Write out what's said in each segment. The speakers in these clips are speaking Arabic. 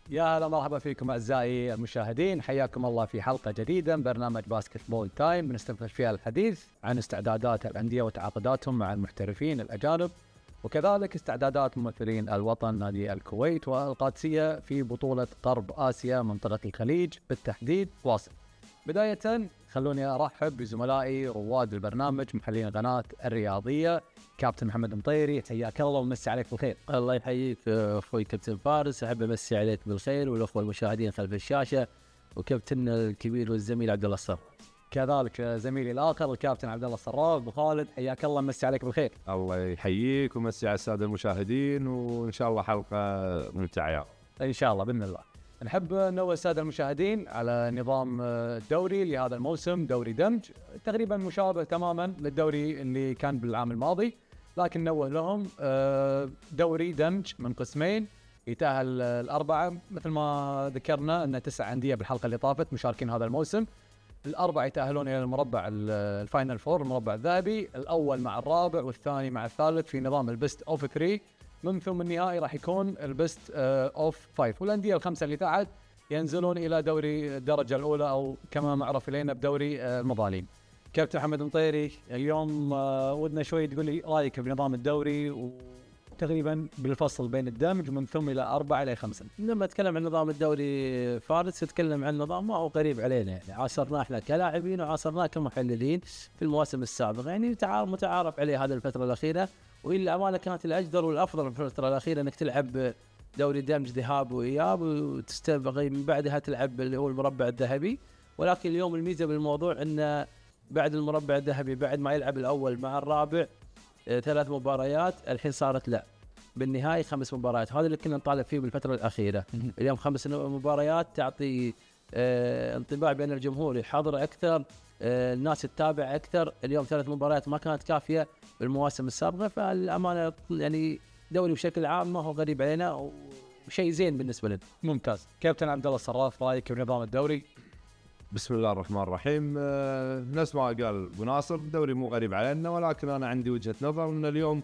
يا هلا مرحبا فيكم أعزائي المشاهدين، حياكم الله في حلقة جديدة من برنامج باسكت بول تايم بنستمر فيها الحديث عن استعدادات الأندية وتعاقداتهم مع المحترفين الأجانب، وكذلك استعدادات ممثلين الوطن نادي الكويت والقادسية في بطولة غرب آسيا منطقة الخليج بالتحديد واصل. بداية خلوني أرحب بزملائي رواد البرنامج محللين القناة الرياضية، كابتن محمد مطيري، حياك الله ومسي عليك بالخير. الله يحييك اخوي كابتن فارس، احب امسي عليك بالخير والاخوه المشاهدين خلف الشاشه، وكابتن الكبير والزميل عبد الله الصراف. كذلك زميلي الاخر الكابتن عبد الله الصراف. ابو خالد حياك الله ومسي عليك بالخير. الله يحييك ومسي على الساده المشاهدين، وان شاء الله حلقه ممتعه ان شاء الله باذن الله. نحب ننوه الساده المشاهدين على نظام الدوري لهذا الموسم، دوري دمج تقريبا مشابه تماما للدوري اللي كان بالعام الماضي، لكن نوه لهم دوري دمج من قسمين يتأهل الأربعة، مثل ما ذكرنا أن 9 أندية بالحلقة اللي طافت مشاركين هذا الموسم. الأربعة يتأهلون إلى المربع الفاينل فور، المربع الذهبي، الأول مع الرابع والثاني مع الثالث في نظام البست أوف 3، من ثم النهائي راح يكون البست أوف 5، والأندية الخمسة اللي تحت ينزلون إلى دوري الدرجة الأولى أو كما معروف إلينا بدوري المظالم. كابتن محمد مطيري، اليوم ودنا شوي تقول لي رايك بنظام الدوري وتقريبا بالفصل بين الدمج من ثم الى 4 الى 5. لما اتكلم عن نظام الدوري فارس اتكلم عن نظام ما هو قريب علينا، يعني عاصرناه احنا كلاعبين وعاصرناه كمحللين في المواسم السابقه، يعني متعارف عليه هذه الفتره الاخيره، والى امانه كانت الاجدر والافضل في الفتره الاخيره انك تلعب دوري دمج ذهاب واياب، وتستبقي من بعدها تلعب اللي هو المربع الذهبي. ولكن اليوم الميزه بالموضوع ان بعد المربع الذهبي، بعد ما يلعب الأول مع الرابع 3 مباريات، الحين صارت لا بالنهاية 5 مباريات. هذا اللي كنا نطالب فيه بالفترة الأخيرة. اليوم 5 مباريات تعطي انطباع بين الجمهور يحضر أكثر، الناس تتابع أكثر. اليوم 3 مباريات ما كانت كافية بالمواسم السابقة، فالأمانة يعني دوري بشكل عام ما هو غريب علينا وشيء زين بالنسبة لنا. ممتاز. كابتن عبد الله الصراف، رأيك بنظام الدوري؟ بسم الله الرحمن الرحيم. نفس ما قال ابو ناصر، الدوري مو غريب علينا، ولكن انا عندي وجهه نظر ان اليوم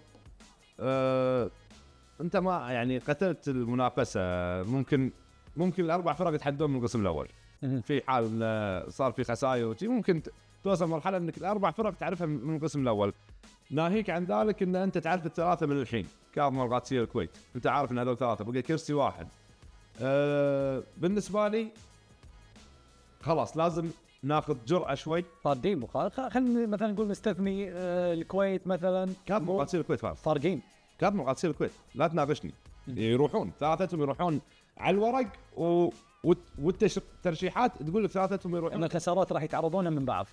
انت ما يعني قتلت المنافسه. ممكن الاربع فرق يتحدون من القسم الاول في حال صار في خسائر ممكن توصل مرحله انك الاربع فرق تعرفها من القسم الاول. ناهيك عن ذلك ان انت تعرف الثلاثه من الحين، كاظم القادسيه الكويت، انت عارف ان هذول ثلاثه بقى كرسي واحد. بالنسبه لي خلاص لازم ناخذ جرأة شوي. فاردين بخار، خلينا مثلا نقول نستثني الكويت مثلا. كاظم القادسيه الكويت فارقين. كاظم القادسيه الكويت لا تناقشني. يروحون ثلاثتهم يروحون على الورق والترشيحات تقول لك ثلاثتهم يروحون. ان الخسارات راح يتعرضون من بعض.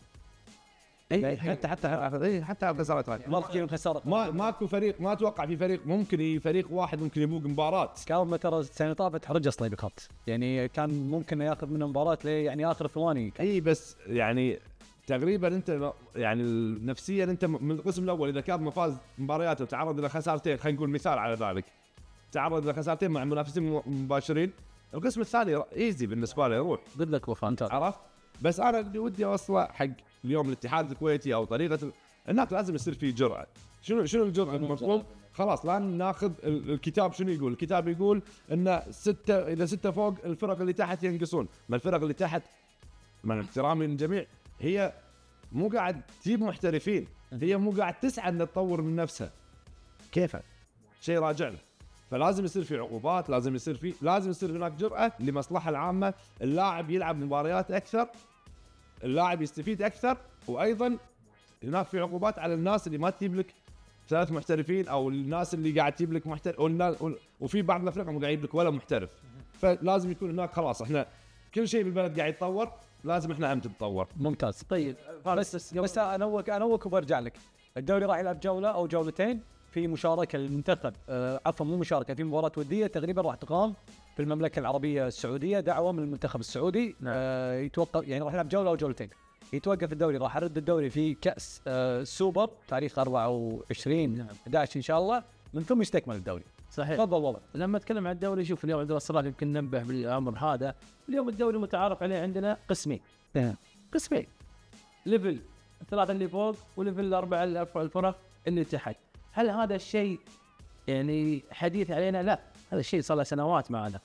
حتى الخسارات ما خسارة. ماكو فريق، ما اتوقع في فريق ممكن فريق واحد ممكن يفوق مباراه. كاظم ترى السنه طافت حرج اصلي بخط، يعني كان ممكن ياخذ منه مباراه يعني اخر ثواني. اي بس يعني تقريبا انت يعني نفسيا انت من القسم الاول اذا كان فاز مبارياته وتعرض الى خسارتين، خلينا نقول مثال على ذلك، تعرض الى خسارتين مع منافسين مباشرين، القسم الثاني ايزي بالنسبه له يروح ضدك وفانت. عرفت؟ بس انا اللي ودي اوصله حق اليوم الاتحاد الكويتي او طريقه هناك لازم يصير في جرأة. شنو الجرأة المطلوب؟ خلاص لا ناخذ الكتاب. شنو يقول الكتاب؟ يقول ان 6 اذا 6 فوق الفرق اللي تحت ينقصون. ما الفرق اللي تحت مع احترامي للجميع هي مو قاعد تجيب محترفين، هي مو قاعد تسعى ان تطور من نفسها. كيف شيء راجع له. فلازم يصير في عقوبات، لازم يصير هناك جرأة لمصلحة العامة. اللاعب يلعب مباريات اكثر، اللاعب يستفيد اكثر، وايضا هناك في عقوبات على الناس اللي ما تجيب لك 3 محترفين، او الناس اللي قاعد تجيب لك محترف، وفي بعض الافريقيا مو قاعد يجيب لك ولا محترف. فلازم يكون هناك خلاص احنا كل شيء بالبلد قاعد يتطور، لازم احنا هم نتطور. ممتاز. طيب بس انوك وبرجع لك. الدوري راح يلعب جوله او جولتين في مشاركه المنتخب، عفوا مو مشاركه، في مباراه وديه تقريبا راح تقام في المملكه العربيه السعوديه، دعوه من المنتخب السعودي. يتوقف يعني راح يلعب جوله او جولتين، يتوقف الدوري. راح يرد الدوري في كاس السوبر تاريخ 24 11 ان شاء الله، من ثم يستكمل الدوري. صحيح. تفضل والله. لما اتكلم عن الدوري، شوف اليوم عندنا الصراحه يمكن ننبه بالامر هذا. اليوم الدوري متعارف عليه عندنا قسمين. قسمين، ليفل 3 اللي فوق وليفل 4 الفرق اللي تحت. هل هذا الشيء يعني حديث علينا؟ لا، هذا الشيء صار له سنوات معنا.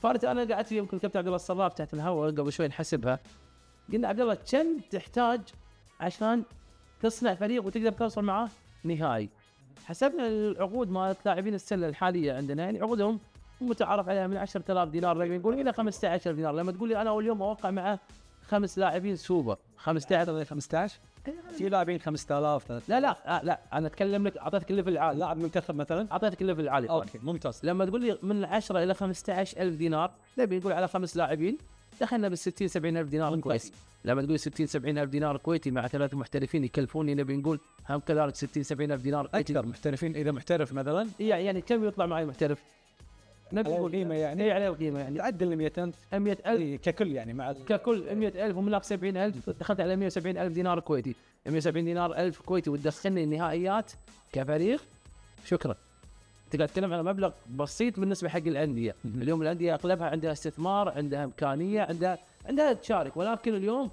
فارس انا قعدت يمكن كابتن عبد الله الصراف تحت الهواء قبل شوي نحسبها، قلنا عبد الله كم تحتاج عشان تصنع فريق وتقدر توصل معاه نهائي. حسبنا العقود مالت لاعبين السله الحاليه عندنا، يعني عقودهم متعارف عليها من 10,000 دينار نقول الى 15 دينار. لما تقول لي انا اول يوم اوقع مع 5 لاعبين سوبر 15 في لاعبين 5000 لا انا اتكلم لك، اعطيتك الليفل العالي، لاعب منتخب مثلا. اعطيتك الليفل العالي. اوكي ممتاز. لما تقول لي من 10 الى 15,000 دينار، نبي نقول على 5 لاعبين دخلنا بال 60 70,000 دينار كويتي. لما تقول 60 70,000 دينار كويتي مع 3 محترفين يكلفوني، نبي نقول هم كذلك 60 70,000 دينار كويتي. اكثر محترفين اذا محترف مثلا يعني كم يطلع معي محترف؟ نبي نقول قيمه يعني عليه القيمه يعني تعدل ال 100,000 100,000 ككل يعني مع ككل 100,000 ومنك 70,000، دخلت على 170,000 دينار كويتي. 170 دينار 1000 كويتي وتدخلني النهائيات كفريق، شكرا. تقدر تتكلم على مبلغ بسيط بالنسبه حق الانديه. اليوم الانديه اغلبها عندها استثمار، عندها امكانيه، عندها تشارك، ولكن اليوم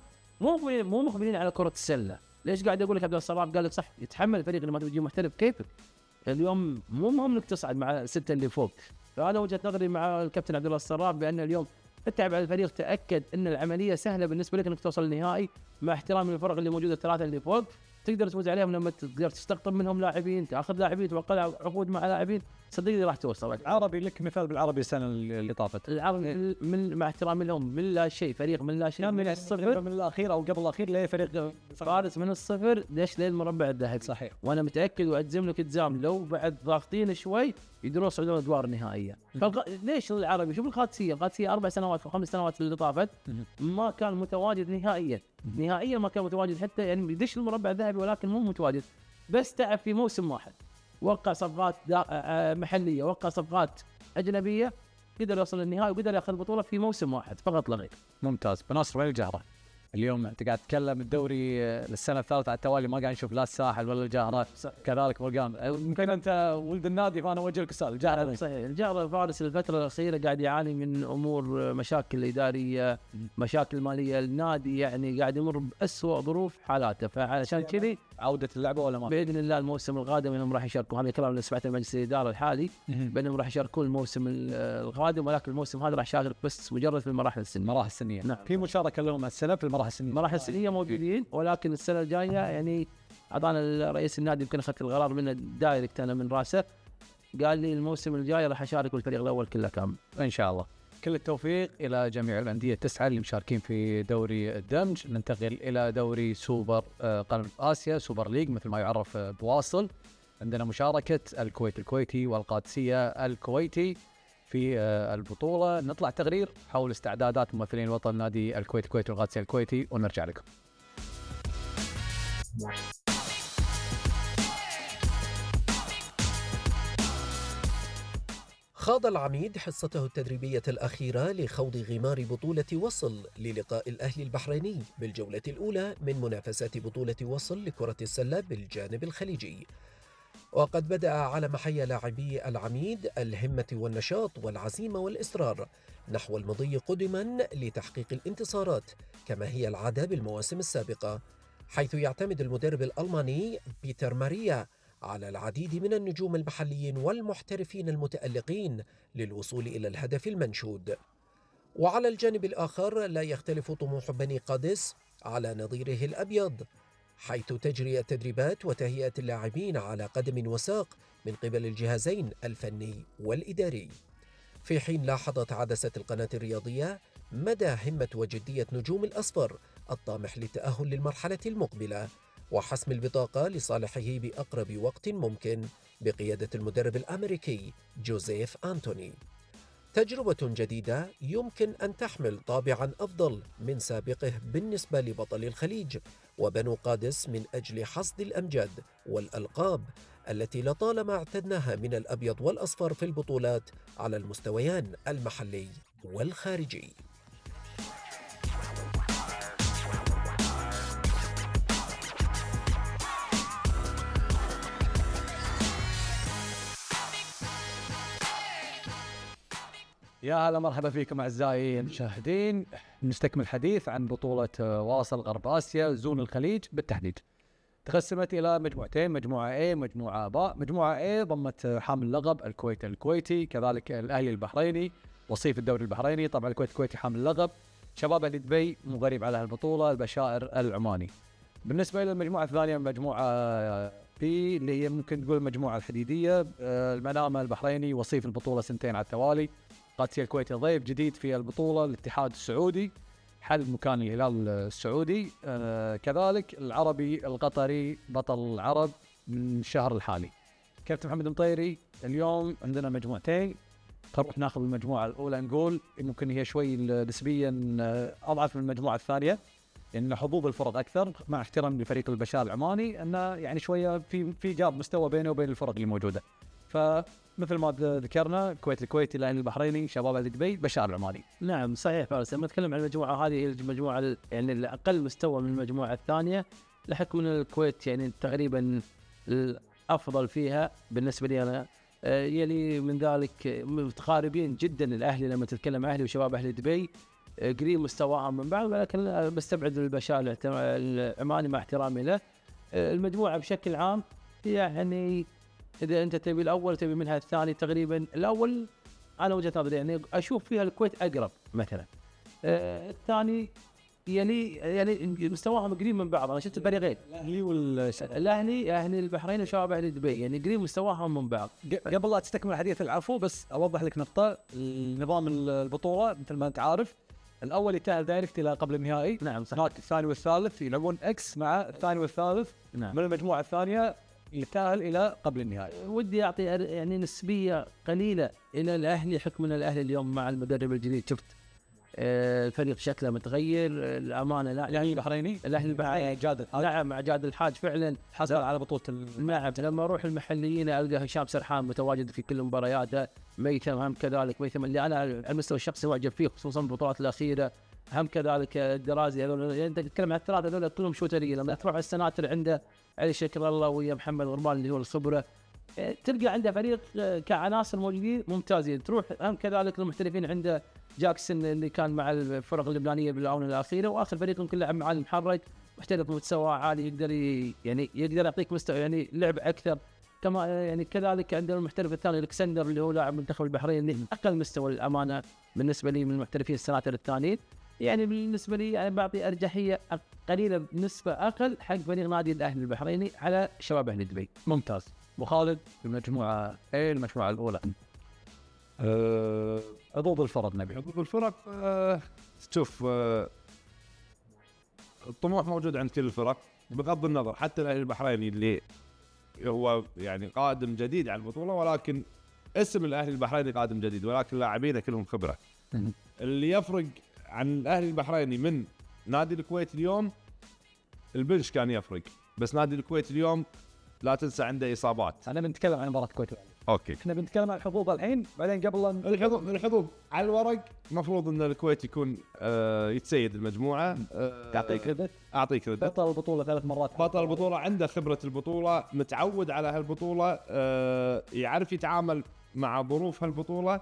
مو مقبلين على كره السله. ليش قاعد اقول لك عبد الله الصراف قال لك صح، يتحمل الفريق اللي ما تجي محترف كيفك. اليوم مو مهم انك تصعد مع السته اللي فوق. فانا وجهه نظري مع الكابتن عبد الله الصراف بان اليوم اتعب على الفريق، تاكد ان العمليه سهله بالنسبه لك انك توصل للنهائي، مع احترام الفرق اللي موجوده الثلاثه اللي فوق. تقدر تفوز عليهم لما تقدر تستقطب منهم لاعبين، تاخذ لاعبين، توقع عقود مع لاعبين، صدقني راح توصل. العربي لك مثال بالعربي السنه اللي طافت، العربي من مع احترامي لهم من لا شيء، فريق من لا شيء، من الصفر من الاخير او قبل الاخير لفريق فارس من الصفر دش للمربع الذهبي. صحيح. وانا متاكد واجزم لك التزام لو بعد ضاغطين شوي يقدرون يصعدون الادوار النهائيه. ليش العربي؟ شوف القادسيه 4 سنوات او 5 سنوات اللي طافت ما كان متواجد نهائيا ما كان متواجد، حتى يعني يدش المربع الذهبي ولكن مو متواجد. بس تعب في موسم واحد، وقع صفقات محليه، وقع صفقات اجنبيه، قدر يوصل للنهائي وقدر ياخذ البطوله في موسم واحد فقط لا غير. ممتاز. بناصر وين الجهره؟ اليوم انت قاعد تتكلم الدوري للسنه الثالثه على التوالي ما قاعد نشوف لا الساحل ولا الجهره، كذلك مرقان. يمكن انت ولد النادي فانا اوجه لك السؤال. الجهره صحيح، الجهره فارس الفتره الاخيره قاعد يعاني من امور مشاكل اداريه، مشاكل ماليه. النادي يعني قاعد يمر باسوء ظروف حالاته، فعشان كذي عوده اللعبه ولا ما باذن الله الموسم القادم انهم راح يشاركوا. هذا الكلام اللي سمعته من مجلس الاداره الحالي بانهم راح يشاركون الموسم القادم، ولكن الموسم هذا راح يشارك بس مجرد في المراحل السنيه. نعم. في مشاركه لهم السنه في المراحل السنيه موجودين، ولكن السنه الجايه يعني اعطانا رئيس النادي يمكن اخذت القرار منه دايركت انا من راسه، قال لي الموسم الجاي راح اشارك بالفريق الاول كله كامل ان شاء الله. كل التوفيق الى جميع الانديه التسعه اللي مشاركين في دوري الدمج. ننتقل الى دوري سوبر قرن اسيا، سوبر ليج مثل ما يعرف بواصل. عندنا مشاركه الكويت الكويتي والقادسيه الكويتي في البطوله. نطلع تقرير حول استعدادات ممثلين الوطن نادي الكويت الكويتي والقادسيه الكويتي ونرجع لكم. خاض العميد حصته التدريبية الأخيرة لخوض غمار بطولة وصل للقاء الأهلي البحريني بالجولة الأولى من منافسات بطولة وصل لكرة السلة بالجانب الخليجي. وقد بدأ على محيا لاعبي العميد الهمة والنشاط والعزيمة والإصرار نحو المضي قدما لتحقيق الانتصارات كما هي العادة بالمواسم السابقة، حيث يعتمد المدرب الألماني بيتر ماريا على العديد من النجوم المحليين والمحترفين المتألقين للوصول إلى الهدف المنشود. وعلى الجانب الآخر لا يختلف طموح بني قادس على نظيره الأبيض، حيث تجري التدريبات وتهيئة اللاعبين على قدم وساق من قبل الجهازين الفني والإداري. في حين لاحظت عدسة القناة الرياضية مدى همة وجدية نجوم الأصفر الطامح للتأهل للمرحلة المقبلة وحسم البطاقة لصالحه بأقرب وقت ممكن بقيادة المدرب الأمريكي جوزيف أنتوني. تجربة جديدة يمكن أن تحمل طابعاً أفضل من سابقه بالنسبة لبطل الخليج وبنو قادس من أجل حصد الأمجاد والألقاب التي لطالما اعتدناها من الأبيض والأصفر في البطولات على المستويان المحلي والخارجي. يا هلا مرحبا فيكم اعزائي المشاهدين. نستكمل الحديث عن بطولة واصل غرب اسيا زون الخليج بالتحديد. تقسمت الى مجموعتين، مجموعة A مجموعة B. مجموعة A ضمت حامل لقب الكويت الكويتي، كذلك الاهلي البحريني وصيف الدوري البحريني. طبعا الكويت الكويتي حامل اللقب. شباب اهل دبي مو غريب على هالبطوله، البشائر العماني. بالنسبه للمجموعه الثانيه مجموعه بي اللي هي ممكن تقول المجموعه الحديديه، المنامه البحريني وصيف البطوله سنتين على التوالي. قادسيه الكويتي ضيف جديد في البطوله، الاتحاد السعودي حل مكان الهلال السعودي. كذلك العربي القطري بطل العرب من الشهر الحالي. كابتن محمد المطيري، اليوم عندنا مجموعتين، نروح ناخذ المجموعه الاولى، نقول ممكن هي شوي نسبيا اضعف من المجموعه الثانيه، لان حظوظ الفرق اكثر، مع احترام لفريق البشار العماني انه يعني شويه في جاب مستوى بينه وبين الفرق اللي موجوده. فمثل ما ذكرنا الكويت الكويتي، الاهلي البحريني، شباب اهل دبي، بشار العماني. نعم صحيح فارس. لما نتكلم عن المجموعه هذه، المجموعه يعني الاقل مستوى من المجموعه الثانيه، لحكم ان الكويت يعني تقريبا الافضل فيها بالنسبه لي انا. يلي من ذلك متقاربين جدا الاهلي، لما تتكلم اهلي وشباب اهل دبي قريب مستواهم من بعض، ولكن بستبعد البشار العماني مع احترامي له. المجموعه بشكل عام يعني اذا انت تبي الاول تبي منها الثاني، تقريبا الاول انا وجهه نظري يعني اشوف فيها الكويت اقرب مثلا. الثاني يعني مستواهم قريب من بعض. انا شفت الفريقين الاهلي اهلي البحرين وشباب اهل دبي يعني قريب مستواهم من بعض. قبل لا تستكمل الحديث العفو، بس اوضح لك نقطه. النظام البطوله مثل ما انت عارف، الاول يتاهل دايركت الى قبل النهائي. نعم صح. هناك الثاني والثالث يلعبون اكس مع الثاني والثالث. نعم. من المجموعه الثانيه يتاهل الى قبل النهائي. ودي اعطي يعني نسبيه قليله الى الاهلي، حكم ان الاهلي اليوم مع المدرب الجديد شفت الفريق شكله متغير. الامانه لا الاهلي البحريني، الاهلي البحريني جاد الحاج. نعم مع جاد الحاج فعلا حصل على بطوله نعم. لما اروح المحليين القى هشام سرحان متواجد في كل المباريات، ميثم هم كذلك، ميثم اللي انا على المستوى الشخصي معجب فيه خصوصا البطولات الاخيره، هم كذلك الدرازي. هذول يعني انت تتكلم عن الثلاثه هذول كلهم شوتريه. لما تروح السناتر عنده علي شكر الله ويا محمد غربان اللي هو الخبره، تلقى عنده فريق كعناصر موجودين ممتازين. تروح هم كذلك المحترفين عنده جاكسون اللي كان مع الفرق اللبنانيه بالاونه الاخيره، واخر فريق يمكن لعب مع المحرج، محترف مستوى عالي يقدر يعني يقدر يعطيك مستوى يعني لعب اكثر. كما يعني كذلك عندنا المحترف الثاني الكسندر اللي هو لاعب منتخب البحرين، اللي اقل مستوى للامانه بالنسبه لي من المحترفين السناتر الثانيين. يعني بالنسبه لي يعني بعطي ارجحيه قليله بنسبه اقل حق فريق نادي الاهلي البحريني على شباب اهل دبي. ممتاز. ابو خالد، المجموعه ايه المجموعه الاولى، حظوظ الفرق نبي. حظوظ الفرق شوف، الطموح موجود عند كل الفرق بغض النظر، حتى الاهلي البحريني اللي هو يعني قادم جديد على البطوله، ولكن اسم الاهلي البحريني قادم جديد، ولكن لاعبينه كلهم خبره. اللي يفرق عن الاهلي البحريني من نادي الكويت اليوم البنش كان يفرق، بس نادي الكويت اليوم لا تنسى عنده اصابات. انا بنتكلم عن مباراه الكويت. اوكي، احنا بنتكلم عن الحظوظ الحين، بعدين قبل الحظوظ على الورق المفروض ان الكويت يكون يتسيد المجموعه. تعطيك كريدت. اعطيك كريدت. بطل البطوله 3 مرات. بطل البطوله عنده خبره البطوله، متعود على هالبطوله، يعرف يتعامل مع ظروف هالبطوله.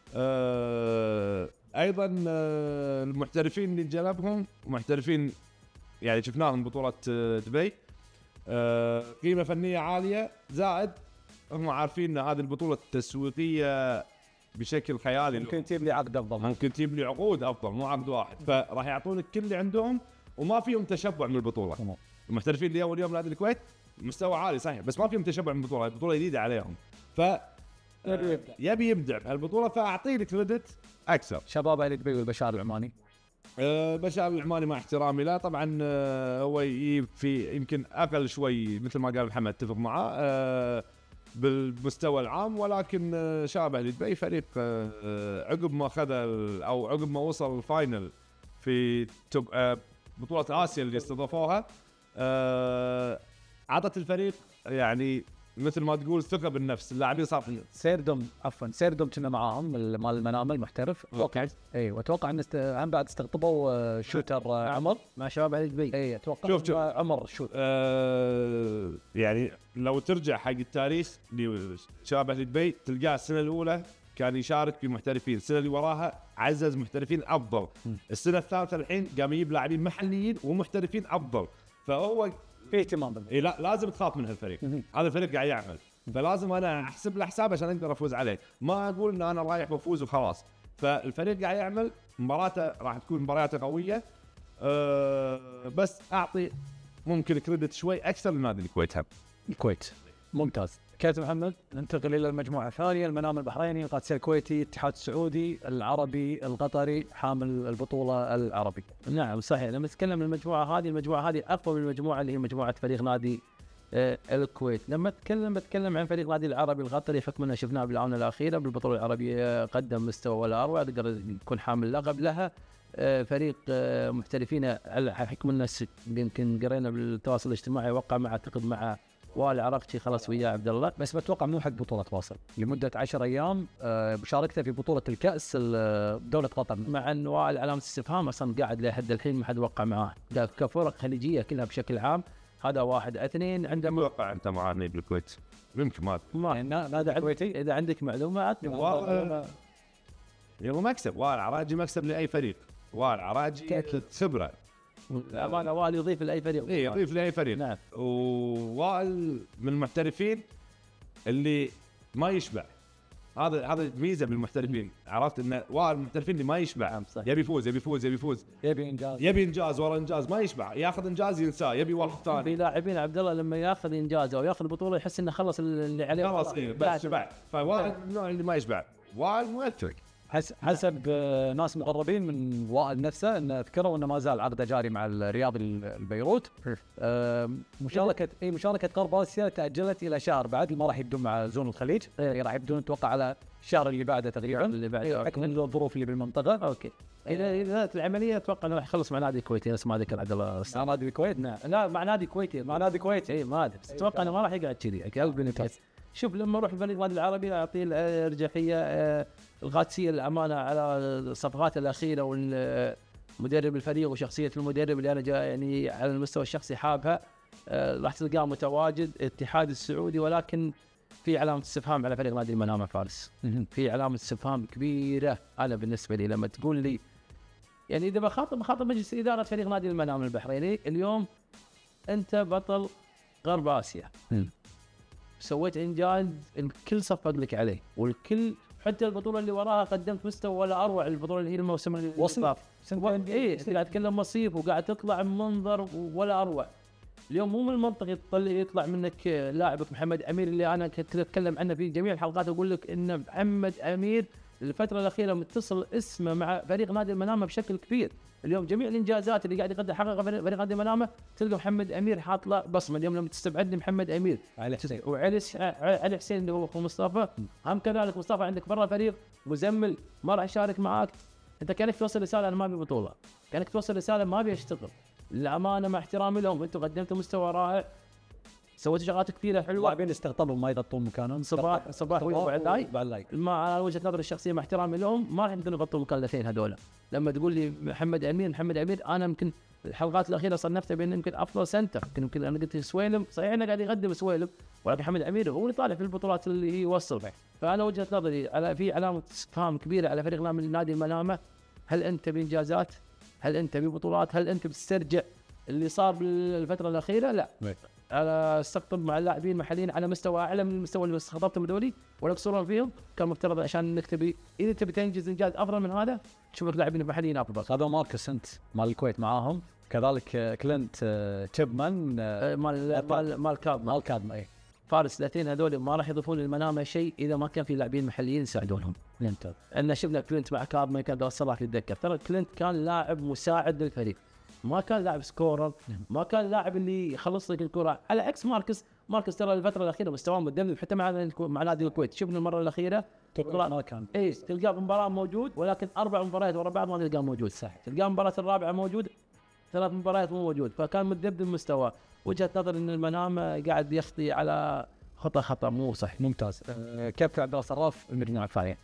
ايضا المحترفين اللي جلبهم محترفين يعني شفناهم بطوله دبي، قيمه فنيه عاليه، زائد هم عارفين ان هذه البطوله تسويقيه بشكل خيالي. ممكن تجيب لي عقد افضل، ممكن تجيب لي عقود افضل، مو عقد واحد. فراح يعطونك كل اللي عندهم، وما فيهم تشبع من البطوله. المحترفين اللي اول يوم نادي الكويت مستوى عالي صحيح، بس ما فيهم تشبع من البطوله، البطوله جديده عليهم. ف يبي يبدع بهالبطوله، فاعطيه كريدت اكثر. شباب اهل دبي والبشار العماني. بشار العماني مع احترامي لا طبعا، هو في يمكن اقل شوي مثل ما قال محمد، اتفق معاه بالمستوى العام، ولكن شباب اهل دبي فريق عقب ما خذ او عقب ما وصل الفاينل في بطوله اسيا اللي استضافوها، عطت الفريق يعني مثل ما تقول ثقه بالنفس. اللاعبين صار سيردوم كنا معاهم مال المنامه المحترف. اتوقع واتوقع ان هم بعد استقطبوا شوتر عمر مع شباب اهل دبي. اتوقع شوف عمر شوت. يعني لو ترجع حق التاريخ لشباب اهل دبي تلقاه السنه الاولى كان يشارك في محترفين، السنه اللي وراها عزز محترفين افضل، السنه الثالثه الحين قام يجيب لاعبين محليين ومحترفين افضل. فهو في اهتمام إيه، لا لازم تخاف من هالفريق. هذا الفريق قاعد يعمل، فلازم انا احسب له حساب عشان اقدر افوز عليه. ما اقول ان انا رايح بفوز وخلاص، فالفريق قاعد يعمل مباراته، راح تكون مبارياته قويه. بس اعطي ممكن كريدت شوي اكثر لنادي الكويت هم. الكويت ممتاز. كابتن محمد، ننتقل الى المجموعه الثانيه، المنام البحريني، القادسيه الكويتي، الاتحاد السعودي، العربي، القطري، حامل البطوله العربي. نعم صحيح. لما نتكلم المجموعه هذه اقوى من المجموعه اللي هي مجموعه فريق نادي الكويت. لما بتكلم عن فريق نادي العربي القطري، حكم انه شفناه بالاونه الاخيره بالبطوله العربيه قدم مستوى ولا اروع، يقدر يكون حامل لقب لها. فريق محترفين على حكم انه يمكن قرينا بالتواصل الاجتماعي وقع مع اعتقد مع وائل عراقشي خلاص وياه عبد الله، بس بتوقع مو حق بطوله واصل لمده 10 ايام مشاركته في بطوله الكاس دوله قطر، مع ان وائل علامه استفهام اصلا قاعد لحد الحين ما حد وقع معاه. كفرق خليجيه كلها بشكل عام هذا واحد. اثنين عندما متوقع انت معاني بالكويت يمكن ما نادي الكويتي اذا عندك معلومات. يوم مكسب وائل عراجي، مكسب لاي فريق. وائل عراجي خبره امانه، وائل يضيف لاي فريق. اي يضيف لاي فريق. نعم. ووائل من المحترفين اللي ما يشبع. هذا ميزه بالمحترفين، عرفت ان وائل المحترفين اللي ما يشبع. يبي يفوز يبي يفوز يبي يفوز، يبي انجاز ورا انجاز، ما يشبع، ياخذ انجاز ينساه، يبي واحد ثاني. في لاعبين عبد الله لما ياخذ انجاز او ياخذ بطوله يحس انه خلص اللي عليه خلاص بس شبع. فوائل من النوع اللي ما يشبع. وائل مؤثر حسب ناس مقربين من وائل نفسه ان ذكروا انه ما زال عقده جاري مع الرياضي البيروت. مشاركه غرب اسيا تاجلت الى شهر بعد، ما راح يبدون مع زون الخليج، راح يبدون نتوقع على الشهر اللي بعده تقريبا، اللي بعده حكم الظروف اللي بالمنطقه. اوكي. اذا العمليه اتوقع انه راح يخلص مع نادي الكويتي، نفس ما ذكر عبد الله. نادي الكويت؟ نعم لا مع نادي كويتي، اي ما ادري، بس اتوقع انه ما راح يقعد كذي. قلبي شوف لما اروح الفريق النادي العربي اعطيه الارجحيه القادسيه للامانه على الصفقات الاخيره والمدرب الفريق وشخصيه المدرب اللي انا يعني على المستوى الشخصي حابها. راح تلقاه متواجد. الاتحاد السعودي ولكن في علامه استفهام على فريق نادي المنامه فارس. في علامه استفهام كبيره انا بالنسبه لي لما تقول لي يعني اذا بخاطب مجلس اداره فريق نادي المنامه البحريني اليوم، انت بطل غرب اسيا، سويت انجاز الكل صفق لك عليه، والكل حتى البطوله اللي وراها قدمت مستوى ولا اروع. البطوله اللي هي الموسم اللي طاف قاعد تتكلم مصيف وقاعد تطلع منظر ولا اروع. اليوم مو من المنطق يطلع منك لاعبك محمد امير اللي انا كنت اتكلم عنه في جميع الحلقات، اقول لك ان محمد امير الفتره الاخيره متصل اسمه مع فريق نادي المنامه بشكل كبير. اليوم جميع الانجازات اللي قاعد يقدر يحققها فريق نادي المنامه تلقى محمد امير حاط له بصمه. اليوم لما تستبعد لي محمد امير وعلي حسين اللي هو اخو مصطفى، هم كذلك مصطفى عندك برا الفريق، مزمل ما راح يشارك معاك. انت كانك توصل رساله انا ما ابي بطوله، كانك توصل رساله ما ابي اشتغل. للامانه مع احترامي لهم، انتم قدمتوا مستوى رائع، سويتوا شغلات كثيره حلوه. اللاعبين استقطبوا ما يغطون مكانهم صباح وبعد لاي ما على وجهه نظري الشخصيه مع احترامي لهم ما راح يقدرون يغطوا مكان الاثنين هذول. لما تقول لي محمد امير انا يمكن الحلقات الاخيره صنفته بين يمكن افضل سنتر. يمكن انا قلت سويلم صحيح انه قاعد يقدم سويلم، ولكن محمد امير هو اللي طالع في البطولات اللي هي يوصل. فانا وجهه نظري في علامه استفهام كبيره على فريق نادي المنامه. هل انت بانجازات؟ هل انت ببطولات؟ هل انت بتسترجع اللي صار بالفتره الاخيره؟ لا. انا استقطب مع اللاعبين المحليين على مستوى اعلى من المستوى اللي استقطبتهم دولي ولا يقصرون فيهم. كان مفترض عشان نكتبي اذا تبي تنجز انجاز افضل من هذا تشوف لك لاعبين محليين افضل. هذا ماركس انت مال الكويت معاهم، كذلك كلينت تشيبمان مال كادما اي فارس. الاثنين هذول ما راح يضيفون للمنامه شيء اذا ما كان في لاعبين محليين يساعدونهم. ان شفنا كلينت مع كادما كان وصل في الدكه، ترى كلينت كان لاعب مساعد للفريق، ما كان لاعب سكورر، ما كان لاعب اللي يخلص لك الكره على عكس ماركس ترى الفتره الاخيره مستواه متذبذب حتى مع نادي الكويت. شفنا المره الاخيره ما كان تلقاه بمباراه موجود، ولكن 4 مباريات ورا بعض ما تلقاه موجود. صح تلقاه المباراه الرابعه موجود، 3 مباريات مو موجود، فكان متذبذب مستواه. وجهه نظر ان المنامه قاعد يخطي على خطا مو صح. ممتاز. كابتن عبد الله صراف، المجموعه الثانيه.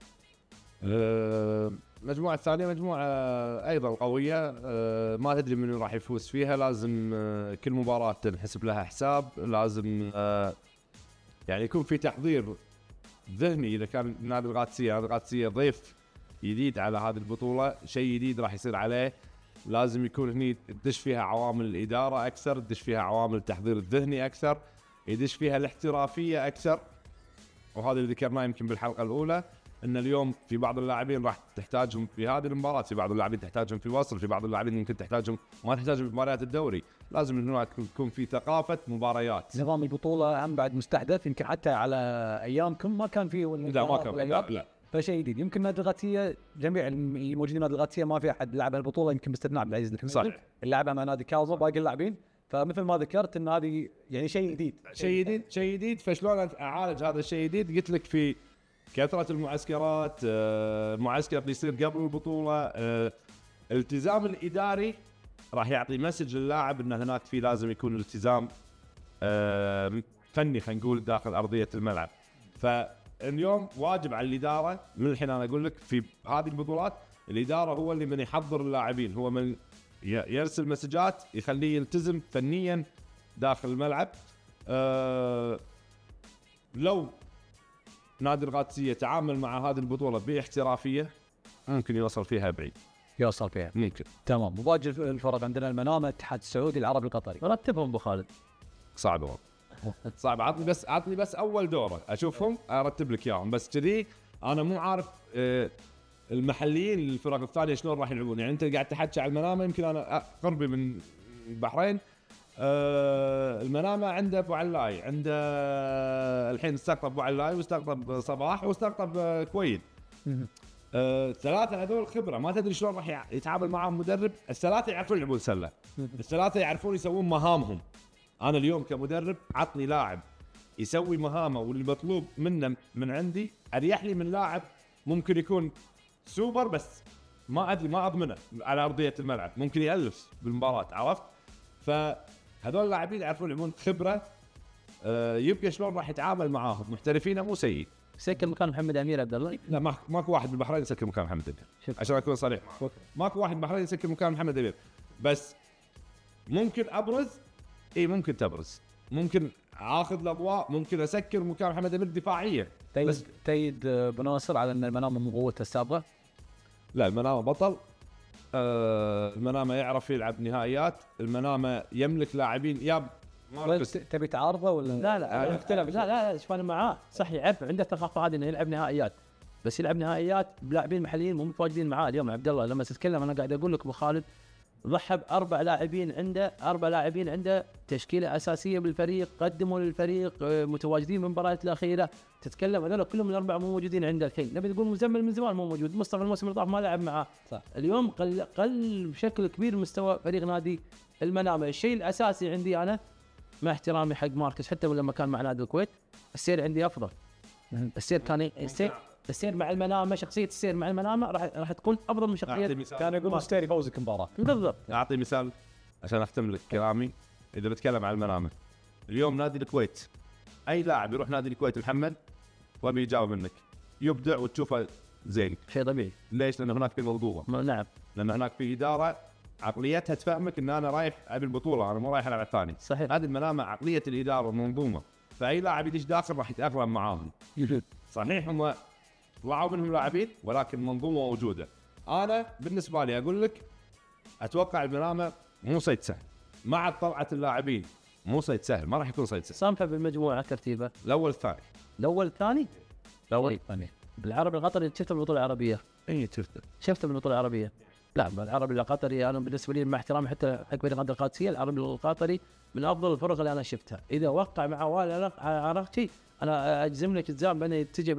المجموعة الثانية مجموعة أيضا قوية، ما تدري من راح يفوز فيها. لازم كل مباراة تنحسب لها حساب، لازم يعني يكون في تحضير ذهني. إذا كان نادي القادسية ضيف جديد على هذه البطولة، شيء جديد راح يصير عليه، لازم يكون هني تدش فيها عوامل الإدارة أكثر، تدش فيها عوامل التحضير الذهني أكثر، يدش فيها الاحترافية أكثر، وهذا اللي ذكرناه يمكن بالحلقة الأولى. ان اليوم في بعض اللاعبين راح تحتاجهم في هذه المباراه، في بعض اللاعبين تحتاجهم في وصل، في بعض اللاعبين ممكن تحتاجهم ما تحتاجهم في مباريات الدوري. لازم انه يكون في ثقافه مباريات. نظام البطوله هم بعد مستحدث، يمكن حتى على ايامكم ما كان فيه لا ما كان، لا فشيء جديد. يمكن نادي الغاتيه جميع الموجودين نادي الغاتيه ما في احد لعب البطوله يمكن باستثناء عبد العزيز الحميدي، صحيح، اللي لعبها مع نادي كاظم باقي اللاعبين. فمثل ما ذكرت ان هذه يعني شيء جديد، شيء جديد. فشلون اعالج هذا الشيء الجديد؟ قلت لك في كثره المعسكرات، المعسكر اللي يصير قبل البطوله، الالتزام الاداري راح يعطي مسج للاعب ان هناك في لازم يكون التزام فني خلينا نقول داخل ارضيه الملعب. فاليوم واجب على الاداره من الحين، انا اقول لك في هذه البطولات الاداره هو اللي من يحضر اللاعبين، هو من يرسل مسجات يخليه يلتزم فنيا داخل الملعب. لو نادي القادسية تعامل مع هذه البطولة باحترافية ممكن يوصل فيها بعيد، يوصل فيها ممكن. تمام. وباقي الفرق عندنا المنامه، الاتحاد السعودي، العربي القطري. رتبهم ابو خالد. صعب والله صعب. عطني بس اول دوره اشوفهم ارتب لك اياهم، بس كذي انا مو عارف المحليين الفرق الثانيه شلون راح يلعبون. يعني انت قاعد تحكي على المنامه، يمكن انا قربي من البحرين، المنامه عنده ابو علاي، عنده الحين استقطب ابو علاي واستقطب صباح واستقطب كويد. الثلاثه هذول خبره، ما تدري شلون راح يتعامل معهم مدرب. الثلاثه يعرفون يلعبون سله، الثلاثه يعرفون يسوون مهامهم. انا اليوم كمدرب عطني لاعب يسوي مهامه واللي مطلوب منه من عندي، اريح لي من لاعب ممكن يكون سوبر بس ما ادري، ما اضمنه على ارضيه الملعب، ممكن يالف بالمباراه، عرفت؟ فهذول اللاعبين يعرفون يلعبون خبره. يبقى شلون راح يتعامل معاهم، محترفين مو سيء. سكر مكان محمد امير عبد الله. لا ماكو واحد بالبحرين يسكر مكان محمد امير، عشان اكون صريح. ماكو واحد بالبحرين يسكر مكان محمد امير، بس ممكن ابرز. اي ممكن تبرز، ممكن اخذ الاضواء، ممكن اسكر مكان محمد امير دفاعيا. بس تأيد بناصر على ان المنامه من قوته السابقه. لا المنامه بطل، المنامه يعرف يلعب نهائيات، المنامه يملك لاعبين. يا تبي تعارضه ولا لا اختلف؟ لا شوف انا معاه، صح يلعب، عنده الثقافه هذه انه يلعب نهائيات، بس يلعب نهائيات بلاعبين محليين مو متواجدين معاه اليوم. عبد الله لما تتكلم انا قاعد اقول لك ابو خالد ضحى ب4 لاعبين عنده تشكيله اساسيه بالفريق، قدموا للفريق، متواجدين بالمباريات الاخيره. تتكلم هذول كلهم الاربعه مو موجودين عنده الحين. نبي تقول مزمل من زمان مو موجود، مصطفى الموسم اللي طاف ما لعب معاه، صح. اليوم قل بشكل كبير مستوى فريق نادي المنامه. الشيء الاساسي عندي انا مع احترامي حق ماركس، حتى لما كان مع نادي الكويت السير عندي افضل. السير كان السير مع المنامه، شخصيه السير مع المنامه راح تكون افضل من شخصيه. كان يقول مستري فوزك مباراه بالضبط. اعطي مثال عشان اختم لك كلامي. اذا بتكلم عن المنامه اليوم نادي الكويت، اي لاعب يروح نادي الكويت محمد وابي يجاوب منك يبدع وتشوفه زين، شيء طبيعي. ليش؟ لان هناك في منظومه. نعم، لان هناك في اداره عقليتها تفهمك ان انا رايح ابي البطوله، انا مو رايح العب ثاني. صحيح. هذه المنامه عقليه الاداره والمنظومه، فاي لاعب يدش داخل راح يتاقلم معاهم. صحيح هم طلعوا منهم لاعبين ولكن منظومه موجوده. انا بالنسبه لي اقول لك اتوقع المنامه مو صيد سهل مع طلعه اللاعبين، مو صيد سهل، ما راح يكون صيد سهل. صنفه بالمجموعه ترتيبه الاول الثاني. الاول الثاني بالعربي القطري. شفت بالبطوله العربيه؟ اي شفت بالبطوله العربيه. لا العربي القطري انا بالنسبه لي مع احترامي حتى حق فريق نادي القادسيه، العربي القطري من افضل الفرق اللي انا شفتها. اذا وقع مع وائل عراقتي انا اجزم لك الزام بانه يتجه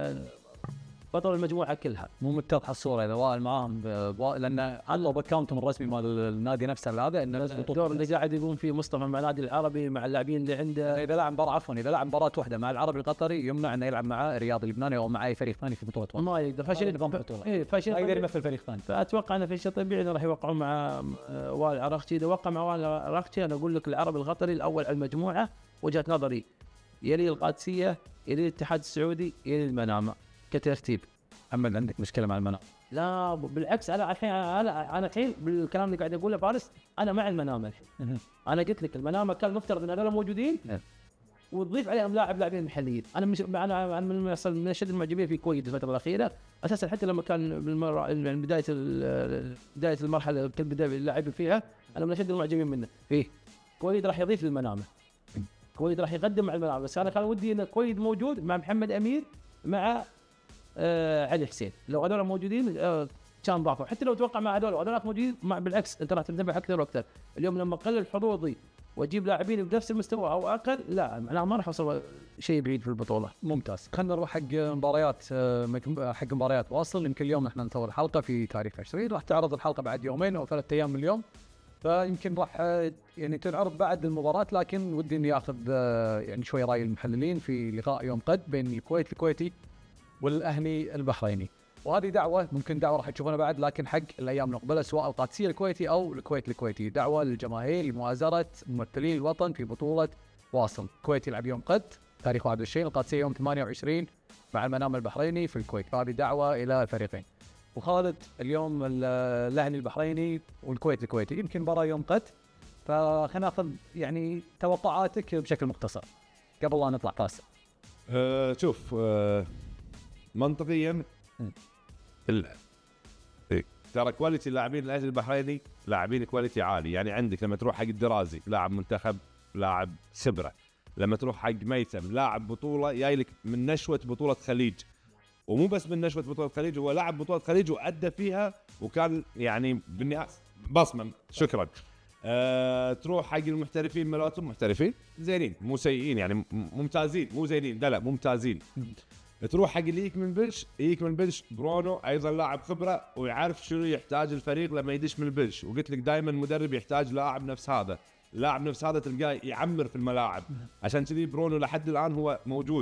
بطل المجموعه كلها. مو متضحه الصوره اذا وائل معاهم، لان علقوا باكونتهم الرسمي مال النادي نفسه هذا ان الدور اللي قاعد يقوم فيه مصطفى مع النادي العربي مع اللاعبين اللي عنده. اذا لعب مباراه اذا لعب مباراه واحده مع العربي القطري يمنع انه يلعب مع الرياضي اللبناني او مع اي فريق ثاني في بطوله ما يقدر. فشل نظام البطوله. فشل ما يقدر يمثل فريق ثاني. فاتوقع انه في شيء طبيعي انه راح يوقعون مع وائل عراقتي. اذا وقع مع وائل عراقتي انا اقول لك العربي القطري الاول على المجموعه وجهه نظري، يلي القادسيه، يلي الاتحاد السعودي، يلي المنامه كترتيب. محمد عندك مشكله مع المنامه؟ لا بالعكس، انا الحين انا الحين بالكلام اللي قاعد اقوله فارس انا مع المنامه الحين. انا قلت لك المنامه كان مفترض ان هذول موجودين وتضيف عليهم لاعبين محليين. انا من اشد المعجبين في كويت الفتره الاخيره اساسا، حتى لما كان بدايه المرحله البدايه اللاعبين فيها انا من اشد المعجبين منه. فيه كويت راح يضيف للمنامه، كويت راح يقدم مع المنامه، بس انا كان ودي ان كويت موجود مع محمد امير مع علي حسين. لو هذول موجودين كان ضعفوا، حتى لو توقع مع هذول وهذول موجودين بالعكس انت راح تنتبه اكثر واكثر. اليوم لما اقلل حظوظي واجيب لاعبين بنفس المستوى او اقل، لا انا ما راح اوصل شيء بعيد في البطوله. ممتاز. خلينا نروح حق مباريات حق مباريات واصل. يمكن اليوم احنا نصور الحلقه في تاريخ 20، راح تعرض الحلقه بعد يومين او 3 ايام من اليوم، فيمكن راح يعني تنعرض بعد المباراه. لكن ودي اني اخذ يعني شوي راي المحللين في لقاء يوم غد بين الكويت الكويتي والاهلي البحريني. وهذه دعوه، ممكن دعوه راح تشوفونها بعد، لكن حق الايام المقبله سواء القادسيه الكويتي او الكويت الكويتي، دعوه للجماهير لمؤازره ممثلين الوطن في بطوله واصل. الكويت يلعب يوم غد تاريخ 21، القادسيه يوم 28 مع المنام البحريني في الكويت. فهذه دعوه الى الفريقين. وخالد اليوم الاهلي البحريني والكويت الكويتي يمكن مباراه يوم غد، فخلينا ناخذ يعني توقعاتك بشكل مختصر قبل لا نطلع فاصل. شوف منطقيا ترى كواليتي اللاعبين الاهلي البحريني لاعبين كواليتي عالي. يعني عندك لما تروح حق الدرازي لاعب منتخب، لاعب خبره. لما تروح حق ميثم لاعب بطوله جاي لك من نشوه بطوله خليج، ومو بس من نشوه بطوله خليج، هو لاعب بطوله خليج وادى فيها وكان يعني بالنهايه بصمه. شكرا. تروح حق المحترفين ملاتهم محترفين زينين مو سيئين، يعني ممتازين مو زينين، لا ممتازين. تروح حق اللي يجيك من البنش برونو ايضا لاعب خبره ويعرف شنو يحتاج الفريق لما يدش من البنش. وقلت لك دائما المدرب يحتاج لاعب نفس هذا، لاعب نفس هذا تلقاه يعمر في الملاعب. عشان كذي برونو لحد الان هو موجود.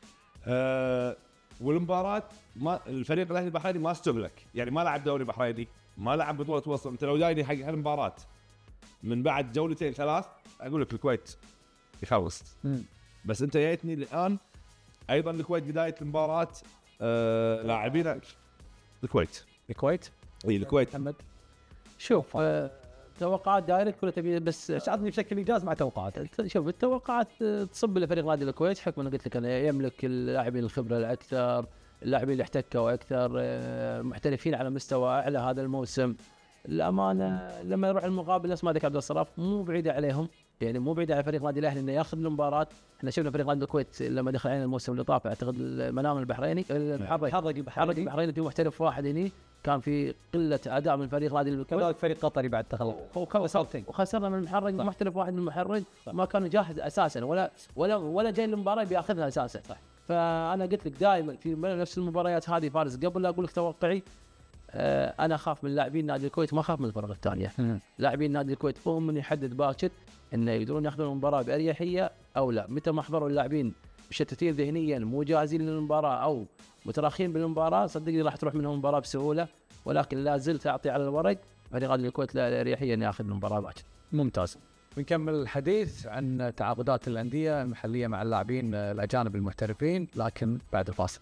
والمباراه ما الفريق الاهلي البحريني ما استهلك، يعني ما لعب دوري بحريني، ما لعب بطوله وسط. انت لو جايني حق هالمباراه من بعد جولتين 3 اقول لك الكويت يخلص. بس انت جايتني الان ايضا الكويت بدايه المباراه لاعبين الكويت اي الكويت محمد شوف توقعات دايركت ولا تبي بس ساعدني بشكل ايجاز مع توقعاتك. شوف التوقعات تصب لفريق نادي الكويت حكم انا قلت لك انا يملك اللاعبين الخبره الاكثر، اللاعبين اللي احتكوا اكثر، محترفين على مستوى اعلى هذا الموسم. الامانه لما يروح المقابل نفس ما ذكر عبد الصراف مو بعيده عليهم، يعني مو بعيد على فريق نادي الاهلي انه ياخذ المباراه. احنا شفنا فريق نادي الكويت لما دخل علينا الموسم اللي طاف اعتقد المنام البحريني الحرق البحريني في محترف واحد هني كان في قله اداء من فريق نادي الكويت. كذلك فريق قطري بعد تخلص وخسرنا من المحرج محترف واحد من المحرج ما كان جاهز اساسا ولا جاي المباراه بياخذها اساسا. صح. فانا قلت لك دائما في نفس المباريات هذه فارس قبل لا اقول لك توقعي انا اخاف من لاعبين نادي الكويت ما اخاف من الفرق الثانيه. لاعبين نادي الكويت هم من يحدد باكر انه يقدرون ياخذون المباراه باريحيه او لا. متى ما حضروا اللاعبين مشتتين ذهنيا مو جاهزين للمباراه او متراخين بالمباراه صدقني راح تروح منهم المباراه بسهوله. ولكن لا زلت اعطي على الورق فريق نادي الكويت لا اريحيه انه ياخذ المباراه باكر. ممتاز. ونكمل الحديث عن تعاقدات الانديه المحليه مع اللاعبين الاجانب المحترفين لكن بعد الفاصل.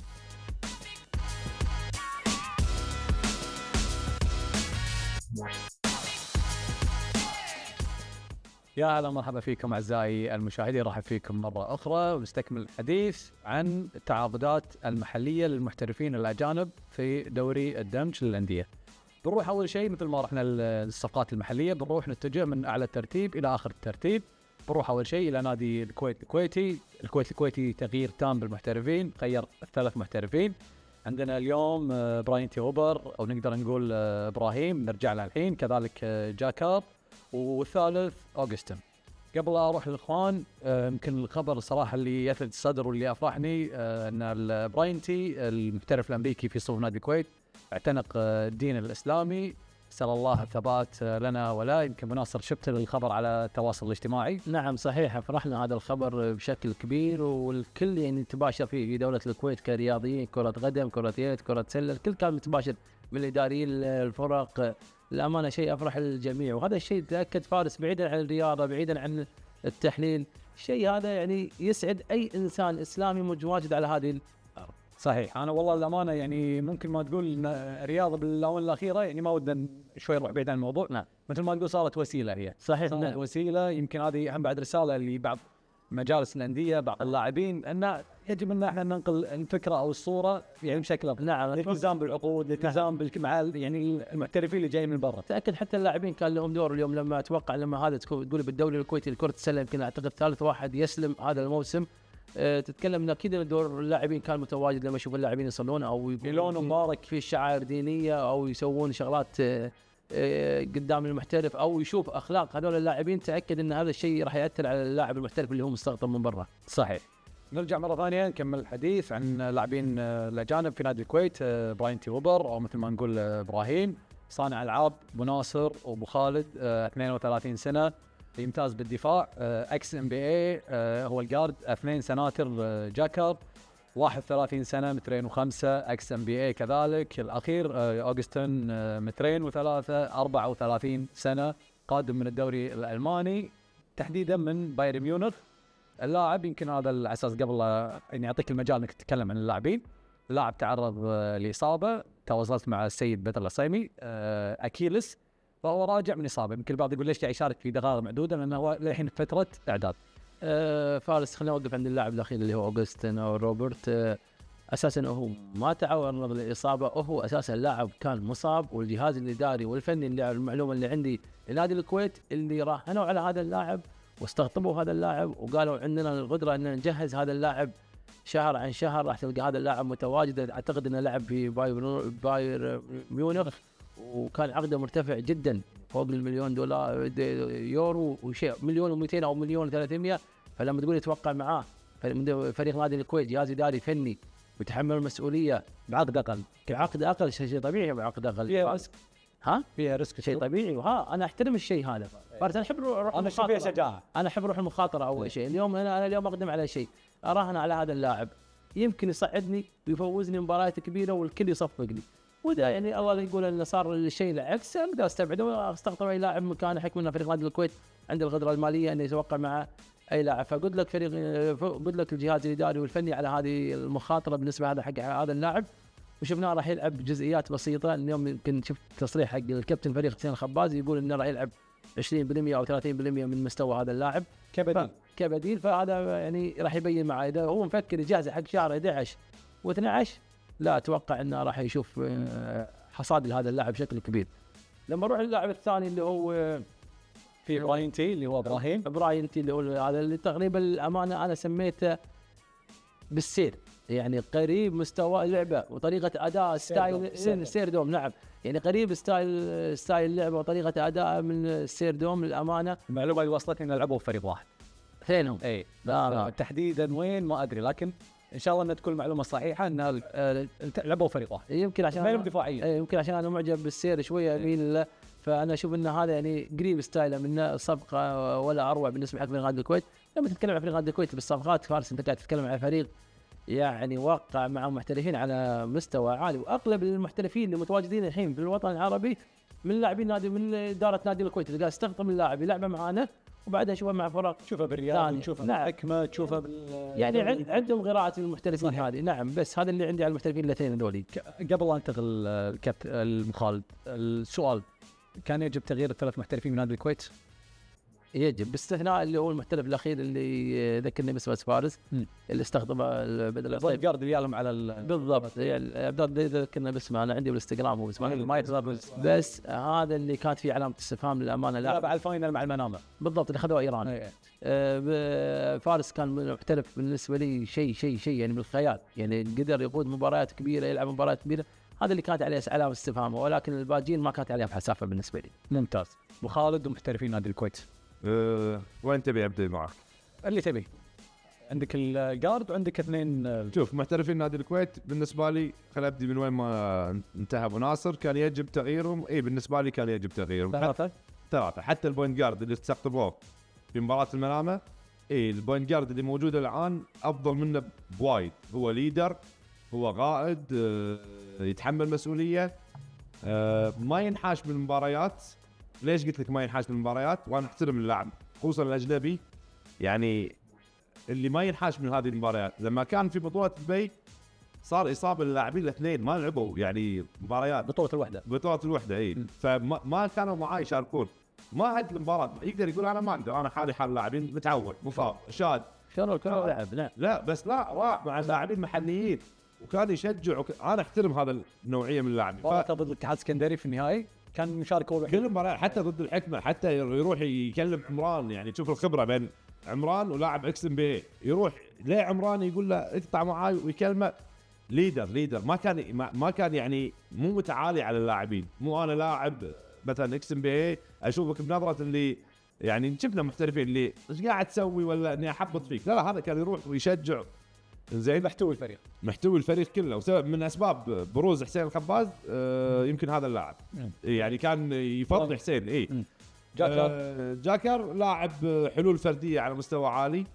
يا هلا مرحبا فيكم اعزائي المشاهدين، رحب فيكم مره اخرى ونستكمل الحديث عن التعاقدات المحليه للمحترفين الاجانب في دوري الدمج للانديه. بنروح اول شيء مثل ما رحنا الصفقات المحليه بنروح نتجه من اعلى الترتيب الى اخر الترتيب. بنروح اول شيء الى نادي الكويت الكويتي تغيير تام بالمحترفين، غير 3 محترفين. عندنا اليوم براين تيوبر او نقدر نقول ابراهيم نرجع له الحين، كذلك جاكار، والثالث اوغستن. قبل لا اروح للاخوان يمكن الخبر الصراحه اللي يثلج الصدر واللي افرحني ان البراينتي المحترف الامريكي في صفوف نادي الكويت اعتنق الدين الاسلامي. اسال الله الثبات لنا ولا. يمكن مناصر شفت الخبر على التواصل الاجتماعي. نعم صحيح فرحنا هذا الخبر بشكل كبير والكل يعني تباشر فيه في دوله الكويت كرياضيين، كره قدم، كره يد، كره سله، الكل كان متباشر من الاداريين الفرق. الامانه شيء افرح الجميع، وهذا الشيء تاكد فارس بعيدا عن الرياضه بعيدا عن التحليل، الشيء هذا يعني يسعد اي انسان اسلامي متواجد على هذه الارض. صحيح. انا والله الامانه يعني ممكن ما تقول ان الرياضه بالاونه الاخيره يعني ما ودنا شوي نروح بعيد عن الموضوع. نعم. مثل ما تقول صارت وسيله هي. صحيح. صارت وسيله. يمكن هذه هم بعد رساله لبعض مجالس الانديه بعض اللاعبين ان يجب ان احنا ننقل الفكره او الصوره يعني بشكل افضل. نعم. الالتزام بالعقود، الالتزام مع يعني المحترفين اللي جايين من برا. تاكد حتى اللاعبين كان لهم دور اليوم. لما اتوقع لما هذا تقول بالدوري الكويتي لكره السله يمكن اعتقد ثالث واحد يسلم هذا الموسم تتكلم ان اكيد دور اللاعبين كان متواجد لما يشوف اللاعبين يصلون او يلون مبارك في شعائر دينيه او يسوون شغلات قدام المحترف او يشوف اخلاق هذول اللاعبين، تاكد ان هذا الشيء راح ياثر على اللاعب المحترف اللي هو مستقطب من برا. صحيح. نرجع مرة ثانية نكمل الحديث عن لاعبين الأجانب في نادي الكويت. براين تي ووبر أو مثل ما نقول إبراهيم، صانع ألعاب، أبو ناصر وأبو خالد، 32 سنة، يمتاز بالدفاع، اكس ام بي اي، هو الجارد، 2 سناتر جاكر، 31 سنة، 205 اكس ام بي اي كذلك. الأخير أوغستن، 203 34 سنة، قادم من الدوري الألماني تحديدا من بايرن ميونخ. اللاعب يمكن هذا على اساس قبل اني اعطيك المجال انك تتكلم عن اللاعبين. اللاعب تعرض لاصابه، تواصلت مع السيد بدر العصيمي، اكيلس، فهو راجع من اصابه. يمكن البعض يقول ليش قاعد يشارك في دقائق معدوده، لانه هو للحين فتره اعداد. فارس، خلينا نوقف عند اللاعب الاخير اللي هو اوغستن او روبرت. اساسا هو ما تعرض للاصابه، هو اساسا اللاعب كان مصاب، والجهاز الاداري والفني اللي المعلومه اللي عندي لنادي الكويت اللي راهنوا على هذا اللاعب واستقطبوا هذا اللاعب وقالوا عندنا القدره ان نجهز هذا اللاعب شهر عن شهر، راح تلقى هذا اللاعب متواجد. اعتقد انه لعب في باير ميونخ وكان عقده مرتفع جدا فوق $1,000,000 يورو وشيء، 1,200,000 او 1,300,000. فلما تقول يتوقع معاه فريق نادي الكويت جهاز اداري فني ويتحمل المسؤوليه بعقد اقل، بعقد اقل، شيء طبيعي بعقد اقل. فيها ريسك، فيها ريسك، شيء طبيعي. انا احترم الشيء هذا. فارس، انا احب روح انا اشوف فيها شجاعه، انا احب روح المخاطره. اول شيء اليوم انا اليوم اقدم على شيء، اراهن على هذا اللاعب يمكن يصعدني ويفوزني مباريات كبيره والكل يصفق لي، وده يعني الله يقول انه صار الشيء العكس، اقدر استبعده واستقطب اي لاعب مكانه، حكم ان فريق نادي الكويت عنده القدره الماليه انه يتوقع مع اي لاعب. فقلت لك قلت لك الجهاز الاداري والفني على هذه المخاطره بالنسبه هذا حق هذا اللاعب، وشفناه راح يلعب جزئيات بسيطه. اليوم يمكن شفت تصريح حق الكابتن فريق حسين الخبازي يقول انه راح يلعب 20% او 30% من مستوى هذا اللاعب كبديل. فهذا يعني راح يبين معه اذا هو مفكر يجهز حق شهر 11 و12، لا اتوقع انه راح يشوف حصاد لهذا اللاعب بشكل كبير. لما نروح للاعب الثاني اللي هو في براين تي اللي هو براين تي اللي هو هذا اللي تقريبا الامانه انا سميته بالسير، يعني قريب مستوى اللعبه وطريقه اداء ستايل سيردوم. نعم، يعني قريب ستايل اللعبه وطريقه اداء من السيردوم. للامانه المعلومه اللي وصلتني انه لعبوا فريق واحد. اثنينهم. اي لا تحديدا وين ما ادري، لكن ان شاء الله ان تكون معلومه صحيحه ان لعبوا فريق واحد. يمكن عشان دفاعيا، يمكن عشان انا معجب بالسير شويه اميل، فانا اشوف ان هذا يعني قريب ستايله من صفقه ولا اروع بالنسبه حق فريق نادي الكويت. لما تتكلم عن فريق نادي الكويت بالصفقات فارس، انت قاعد تتكلم عن فريق يعني وقع مع محترفين على مستوى عالي، واغلب المحترفين اللي متواجدين الحين في الوطن العربي من لاعبين نادي، من اداره نادي الكويت، اللي قاعد يستخدم اللاعب يلعبه معانا وبعدها شوفه مع فرق، تشوفه بالرياض، تشوفه نعم. بالحكمه، تشوفه يعني عندهم قراءه المحترفين هذه. نعم، بس هذا اللي عندي على المحترفين الاثنين هذول. قبل لا انتقل الكابتن المخالد، السؤال كان يجب تغيير الثلاث محترفين من نادي الكويت؟ يجب، باستثناء اللي هو المحترف الاخير اللي ذكرني باسمه فارس اللي استخدم بدل الطيب جارد اللي يعلم على بالضبط. ذكرنا باسمه، انا عندي بالانستغرام هو اسمه ما يتذكر، بس هذا اللي كانت فيه علامه استفهام للامانه. لا على الفاينل مع المنامه بالضبط اللي اخذوه ايران. فارس كان محترف بالنسبه لي شيء يعني بالخيال، يعني قدر يقود مباريات كبيره، يلعب مباريات كبيره، هذا اللي كانت عليه علامه استفهام، ولكن الباجين ما كانت عليهم حسافه بالنسبه لي. ممتاز. ابو خالد ومحترفين نادي الكويت، وين تبي ابدا معك؟ اللي تبي. عندك الجارد وعندك اثنين. شوف، محترفين نادي الكويت بالنسبه لي خل ابدي من وين ما انتهى ابو ناصر، كان يجب تغييرهم. بالنسبه لي كان يجب تغييرهم ثلاثه. حتى البوينت جارد اللي استقطبوه في مباراه المنامه، البوينت جارد اللي موجود الان افضل منه بوايد. هو ليدر، هو قائد، يتحمل مسؤوليه، ما ينحاش من المباريات. ليش قلت لك ما ينحاش من المباريات؟ وانا احترم اللاعب خصوصا الاجنبي، يعني اللي ما ينحاش من هذه المباريات. لما كان في بطوله دبي صار اصابه للاعبين الاثنين ما لعبوا يعني مباريات، بطوله الوحده فما كانوا معاي يشاركون. ما عد المباراه يقدر يقول انا ما اقدر، انا حالي حال لاعبين متعود مصاب شاد شنو لعب. لا بس لا راح مع لاعبين محليين وكان يشجع انا احترم هذا النوعيه من اللاعبين. ضد الاتحاد السكندري في النهائي كان مشارك كل المباريات، حتى ضد الحكمه، حتى يروح يكلم عمران، يعني تشوف الخبره بين عمران ولاعب اكس ام بي، يروح ليه عمران يقول له اقطع معاي ويكلمه ليدر ما كان يعني مو متعالي على اللاعبين. مو انا لاعب مثلا اكس ام بي اشوفك بنظره اللي يعني شفنا محترفين اللي ايش قاعد تسوي ولا اني احبط فيك. لا هذا كان يروح ويشجع. زين محتوي الفريق كله. وسبب من اسباب بروز حسين الخباز يمكن هذا اللاعب يعني كان يفضل حسين. جاكر لاعب حلول فرديه على مستوى عالي،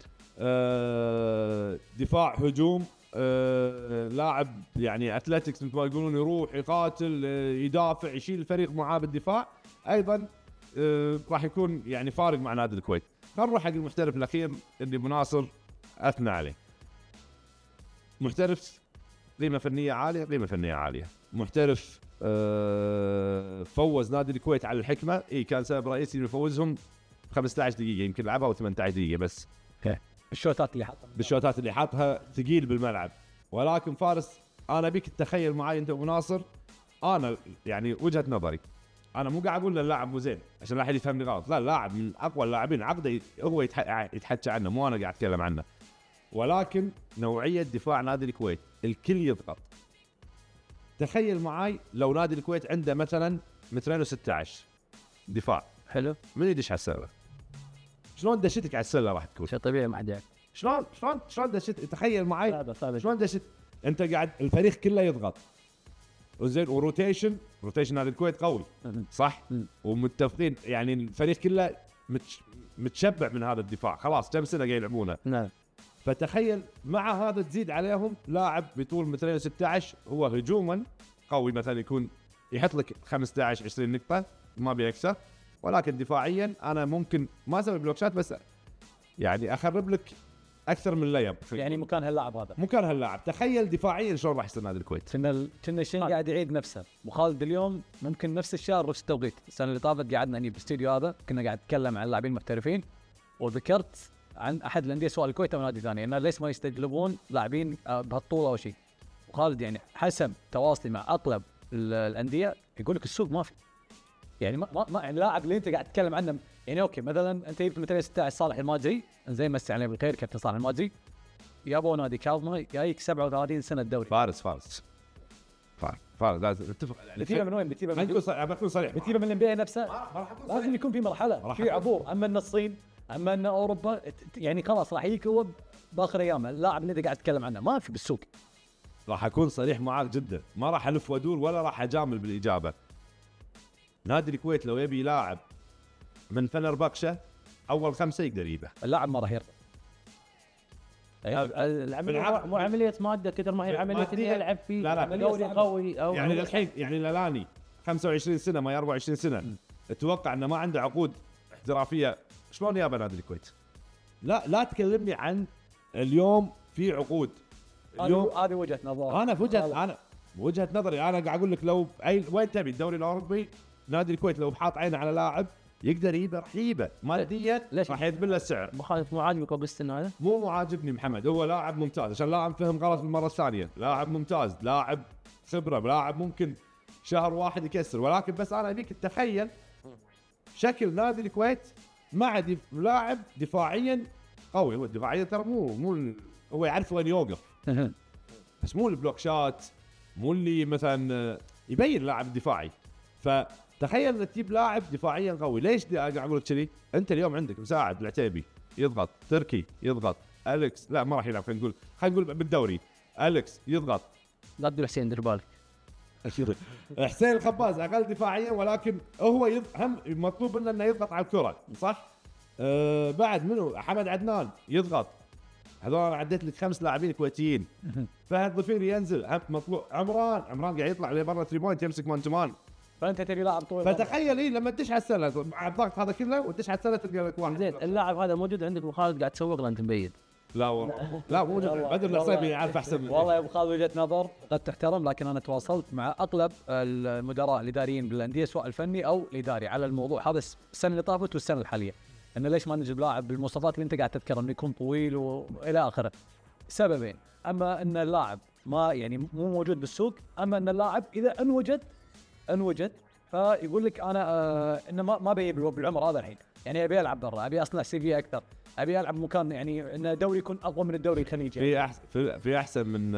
دفاع هجوم، لاعب يعني اتلتكس مثل ما يقولون، يروح يقاتل يدافع يشيل الفريق معاه بالدفاع. ايضا راح يكون يعني فارق مع نادي الكويت. خلينا نروح حق المحترف الاخير اللي ابو ناصر اثنى عليه. محترف قيمه فنيه عاليه، محترف فوز نادي الكويت على الحكمه. كان سبب رئيسي انه يفوزهم 15 دقيقه، يمكن لعبها او 18 دقيقه بس. بالشوتات اللي حطها ثقيل بالملعب. ولكن فارس انا بيك تتخيل معي انت ابو ناصر، انا يعني وجهه نظري، انا مو قاعد اقول اللاعب مو زين عشان لا احد يفهمني غلط، لا اللاعب من اقوى اللاعبين عقده هو يتحكى عنه، مو انا قاعد اتكلم عنه. ولكن نوعيه دفاع نادي الكويت الكل يضغط. تخيل معاي لو نادي الكويت عنده مثلا 216 دفاع حلو، من يدش على السله؟ شلون دشتك على السله راح تكون؟ شيء طبيعي ما حد يعرف. شلون دشت؟ تخيل معاي صعبة. شلون دشت؟ انت قاعد الفريق كله يضغط وزين، وروتيشن نادي الكويت قوي صح؟ ومتفقين يعني الفريق كله متشبع من هذا الدفاع، خلاص كم سنه قاعد يلعبونه. نعم. فتخيل مع هذا تزيد عليهم لاعب بطول 216 هو هجوما قوي، مثلا يكون يحط لك 15 20 نقطه ما بيكسر، ولكن دفاعيا انا ممكن ما اسوي بلوكشات بس يعني اخرب لك اكثر من ليب يعني مكان هاللاعب. تخيل دفاعيا شلون راح يصير نادي الكويت. كنا الشيء قاعد يعيد نفسه. وخالد اليوم ممكن نفس الشهر نفس التوقيت السنه اللي طافت قعدنا هني بالاستديو هذا، كنا قاعد نتكلم عن اللاعبين المحترفين، وذكرت عن احد الانديه سواء الكويت او نادي ثاني انه ليش ما يستجلبون لاعبين بهالطوله او شيء. وخالد يعني حسب تواصلي مع اغلب الانديه يقول لك السوق ما في، يعني ما يعني اللاعب اللي انت قاعد تتكلم عنه يعني اوكي مثلا انت جبت 216 صالح الماجري، زين مسي عليه بالخير كابتن صالح الماجري، يابو نادي كاظمه جايك 37 سنه الدوري. فارس لازم نتفق. بتجيبه من وين؟ بتجيبه من بكون صريح، بتجيبه من الانبياء نفسه. لازم يكون في مرحله في عبور. اما ان الصين اما ان اوروبا يعني خلاص راح يجيك هو باخر ايامه. اللاعب اللي انت قاعد تتكلم عنه ما في بالسوق. راح اكون صريح معاك جدا، ما راح الف وادور ولا راح اجامل بالاجابه. نادي الكويت لو يبي لاعب من فنربخشة اول 5 يقدر يجيبه. اللاعب ما راح يرضى. العمليه مو عمليه ماده كثر ما هي عمليه اللي يلعب فيه دوري قوي او يعني الحين يعني لالاني 25 سنه ما 24 سنه اتوقع انه ما عنده عقود احترافيه. شلون يابا نادي الكويت؟ لا تكلمني عن اليوم في عقود. اليوم هذه وجهه نظر. انا وجهه نظري انا قاعد اقول لك لو وين تبي الدوري الاوروبي، نادي الكويت لو بحاط عينه على لاعب يقدر يجيبه راح يجيبه ماديا، راح يذبل له السعر. مخالف مو عاجبك اوغستن هذا؟ مو عاجبني محمد، هو لاعب ممتاز عشان لا نفهم غلط المره الثانيه، لاعب ممتاز، لاعب خبره، لاعب ممكن شهر واحد يكسر، ولكن بس انا ابيك تتخيل شكل نادي الكويت مع لاعب دفاعيا قوي. هو دفاعيا ترى مو هو يعرف وين يوقف بس مو البلوك شات، مو اللي مثلا يبين لاعب دفاعي. فتخيل ان تجيب لاعب دفاعيا قوي. ليش قاعد اقول لك كذي؟ انت اليوم عندك مساعد العتيبي يضغط، تركي يضغط، اليكس لا ما راح يلعب، خلينا نقول بالدوري اليكس يضغط. لا تقول حسين دير بالك. حسين الخباز اقل دفاعيا ولكن هو هم مطلوب منه انه يضغط على الكره صح. بعد منه حمد عدنان يضغط. هذول انا عديت لك 5 لاعبين كويتيين. فهد ظفيري ينزل مطلوب. عمران قاعد يطلع لبرا 3 بوينت يمسك مان تو مان. فانت تبي لاعب طويل. فتخيل لما تدش على السله مع الضغط هذا كله وتدش على السله تلقى لك واحد زين. اللاعب هذا موجود عندك وخالد قاعد تسوق له انت مبين. لا مو بدر العصيبي يعرف احسن. والله يا ابو خالد وجهه نظر قد تحترم، لكن انا تواصلت مع اغلب المدراء الاداريين بالانديه سواء الفني او الاداري على الموضوع هذا السنه اللي طافت والسنه الحاليه، انه ليش ما نجيب لاعب بالمواصفات اللي انت قاعد تذكرها انه يكون طويل والى اخره. سببين: اما ان اللاعب ما يعني مو موجود بالسوق، اما ان اللاعب اذا انوجد فيقول لك انا انه ما ابي بالعمر هذا الحين، يعني ابي العب برا، ابي اصنع سي في اكثر، ابي العب مكان يعني ان دوري يكون اقوى من الدوري الخليجي. في احسن من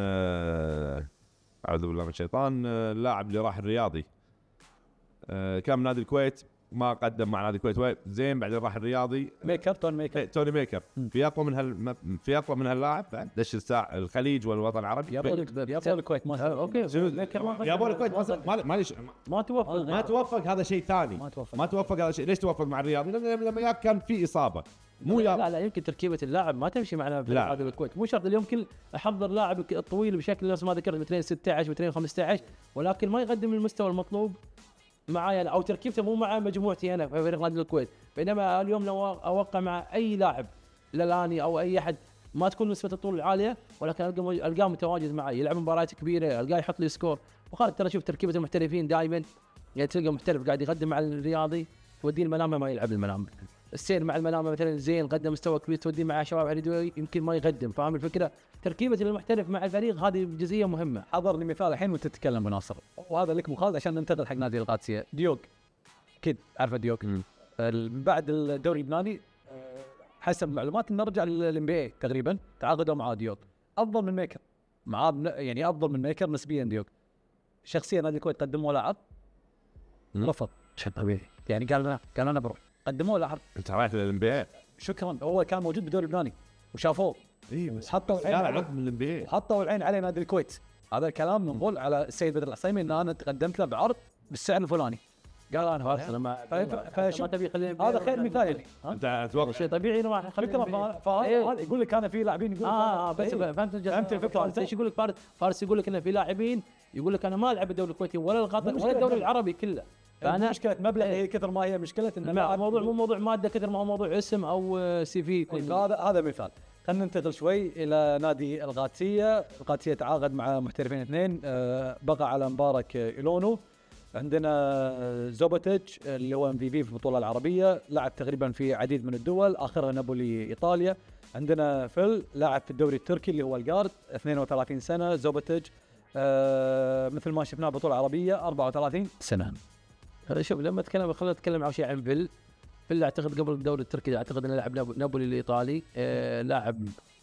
اعوذ بالله من الشيطان، اللاعب اللي راح الرياضي كان من نادي الكويت، ما قدم مع نادي الكويت زين، بعدين راح الرياضي توني ميكر. في اقوى من هاللاعب بعد دش الخليج والوطن العربي. يابا الكويت ما اوكي يابا الكويت ما توفق هذا شيء ثاني. ما توفق هذا شيء. ليش توفق مع الرياضي؟ لما ياب كان في اصابه. مو لا يمكن تركيبه اللاعب ما تمشي معنا في نادي الكويت. مو شرط اليوم كل احضر لاعب طويل بشكل نفس ما ذكرت مترين 16 مترين 15، ولكن ما يقدم المستوى المطلوب معايا أنا، او تركيبته مو مع مجموعتي انا في فريق نادي الكويت. بينما اليوم لو اوقع مع اي لاعب للاني او اي احد ما تكون نسبه الطول العاليه، ولكن القاه متواجد معي، يلعب مباريات كبيره، القاه يحط لي سكور. وخالد ترى شوف تركيبه المحترفين دائما، يعني تلقى محترف قاعد يقدم مع الرياضي توديه المنامه ما يلعب المنامه، السير مع المنامه مثلا زين قدم مستوى كبير توديه مع شباب عريض يمكن ما يقدم. فاهم الفكره؟ تركيبه المحترف مع الفريق هذه جزئيه مهمه. حضر لي مثال الحين وانت تتكلم ابو ناصر، وهذا لك مخالد عشان ننتقل حق نادي القادسيه. ديوك اكيد عارفه ديوك. بعد الدوري اللبناني حسب معلومات انه رجع للام بي اي تقريبا، تعاقدوا مع ديوك افضل من ميكر، يعني افضل من ميكر نسبيا. ديوك شخصيا نادي الكويت قدموا له عرض رفض، شيء طبيعي يعني قال انا بروح. قدموا له عرض، انت رايح للام بي اي شكرا. هو كان موجود بالدوري اللبناني وشافوه، بس حطوا العين من الام بي اي، حطوا العين على نادي الكويت. هذا الكلام نقول على السيد بدر العصيمي ان انا تقدمت له بعرض بالسعر الفلاني، قال انا خلاص انا ما تبي خليني هذا خير مثال يعني. انت اتوقع شيء طبيعي انه راح فكره. فهذا يقول لك انا في لاعبين يقول بس فهمت الفكره. ايش يقول لك فارس يقول لك انه في لاعبين يقول لك انا ما العب الدوري الكويتي ولا القطري ولا الدوري العربي كله. فانا مشكله مبلغ هي كثر ما هي مشكله ان الموضوع مو موضوع ماده كثر ما هو موضوع اسم او سي في. هذا مثال. خلينا ننتقل شوي الى نادي القادسيه. القادسيه تعاقد مع محترفين اثنين، بقى على مبارك إيلونو. عندنا زوبوتيتش اللي هو MVP في البطوله العربيه، لعب تقريبا في عديد من الدول اخرها نابولي ايطاليا. عندنا فيل لاعب في الدوري التركي اللي هو الجارد 32 سنه. زوبوتيتش مثل ما شفناه بطوله عربيه 34 سنه. شوف لما خلينا نتكلم اول شيء عن فيل اعتقد قبل الدوري التركي اعتقد انه لاعب نابولي الايطالي، لاعب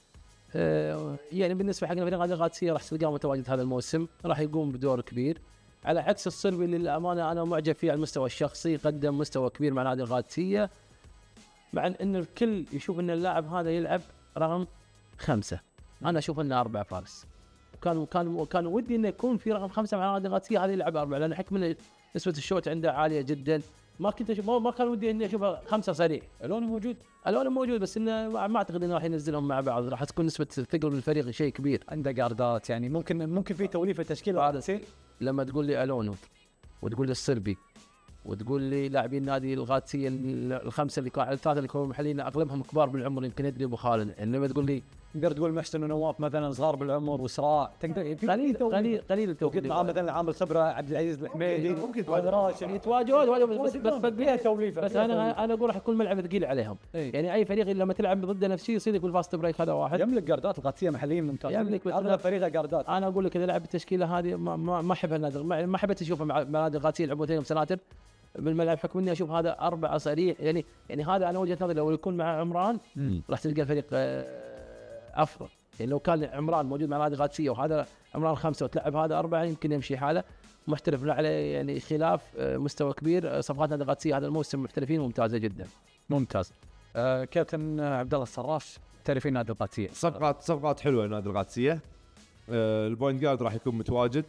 يعني بالنسبه حقنا فريق نادي القادسيه راح تلقاه متواجد هذا الموسم، راح يقوم بدور كبير على عكس الصربي اللي للامانه انا معجب فيه على المستوى الشخصي، قدم مستوى كبير مع نادي القادسيه، مع ان الكل يشوف ان اللاعب هذا يلعب رقم 5، انا اشوف انه 4 فارس. كان ودي انه يكون في رقم 5 مع نادي القادسيه، هذا يلعب 4 لان حكم نسبه الشوت عنده عاليه جدا. ما كنت اشوف ما كان ودي اني اشوفه 5 صريح. الون موجود بس انه ما اعتقد انه راح ينزلهم مع بعض، راح تكون نسبه الثقل بالفريق شيء كبير. عنده جاردات يعني ممكن في توليفه تشكيل هذا سي. لما تقول لي الونو وتقول لي الصربي وتقول لي لاعبين نادي القادسيه الخمسه اللي كانوا الثلاثه اللي كانوا محليين اغلبهم كبار بالعمر، يمكن يدري ابو خالد. انما تقول لي تقدر تقول محسن ونواف مثلا صغار بالعمر وصراع، تقدر قليل التوفيق. مثلا عامل خبره عبد العزيز الحميدي ممكن يتواجهوا بس فيها توليفه. بس انا اقول راح يكون ملعب ثقيل عليهم. يعني اي فريق لما تلعب ضده نفسي يصير يقول فاست بريك هذا واحد يملك جاردات القادسيه محليين ممتاز، يملك اغلب فريقه جاردات. انا اقول لك اذا لعب بالتشكيله هذه ما احب النادي، ما حبيت اشوفه مع نادي القادسيه يلعبون اثنين سناتر بالملعب، حكم اني اشوف هذا 4 صريح. يعني هذا انا وجهه نظري لو يكون مع عمران راح تلقى الفريق افضل. يعني لو كان عمران موجود مع نادي القادسيه وهذا عمران 5 وتلعب هذا 4 يمكن يمشي حاله. محترف عليه يعني خلاف مستوى كبير. صفقات نادي القادسيه هذا الموسم محترفين ممتازه جدا. ممتاز. كابتن عبد الله الصراف تعرفين نادي القادسيه؟ صفقات حلوه نادي القادسيه. البوينت جارد راح يكون متواجد.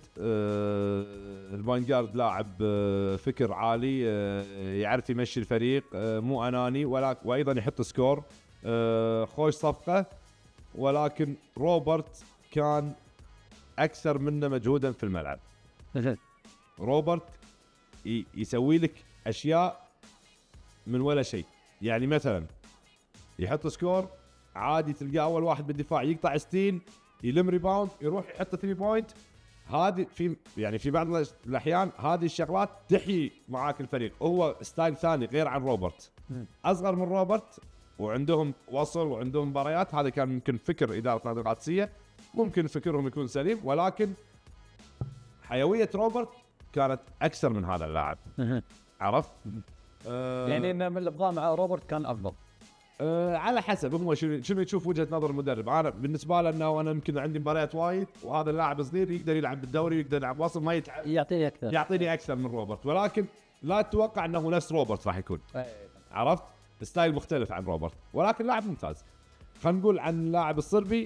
البوينت جارد لاعب فكر عالي، يعرف يمشي الفريق، مو اناني وايضا يحط سكور. خوش صفقه، ولكن روبرت كان اكثر منه مجهودا في الملعب. روبرت يسوي لك اشياء من ولا شيء. يعني مثلا يحط سكور عادي، تلقاه اول واحد بالدفاع يقطع ستيل، يلم ريباوند، يروح يحط 3 بوينت. هذه في بعض الاحيان هذه الشغلات تحيي معاك الفريق. هو ستايل ثاني غير عن روبرت، اصغر من روبرت وعندهم وصل وعندهم مباريات. هذا كان يمكن فكر اداره نادي القادسيه، ممكن فكرهم يكون سليم، ولكن حيويه روبرت كانت اكثر من هذا اللاعب. عرفت؟ يعني ان من الابقاء مع روبرت كان افضل. على حسب هو شنو يشوف وجهه نظر المدرب. انا بالنسبه له انه انا يمكن عندي مباريات وايد وهذا اللاعب صغير يقدر يلعب بالدوري ويقدر يلعب وصل ما يتعب، يعطيني اكثر من روبرت، ولكن لا تتوقع انه نفس روبرت راح يكون. عرفت؟ ستايل مختلف عن روبرت، ولكن لاعب ممتاز. خلينا نقول عن اللاعب الصربي.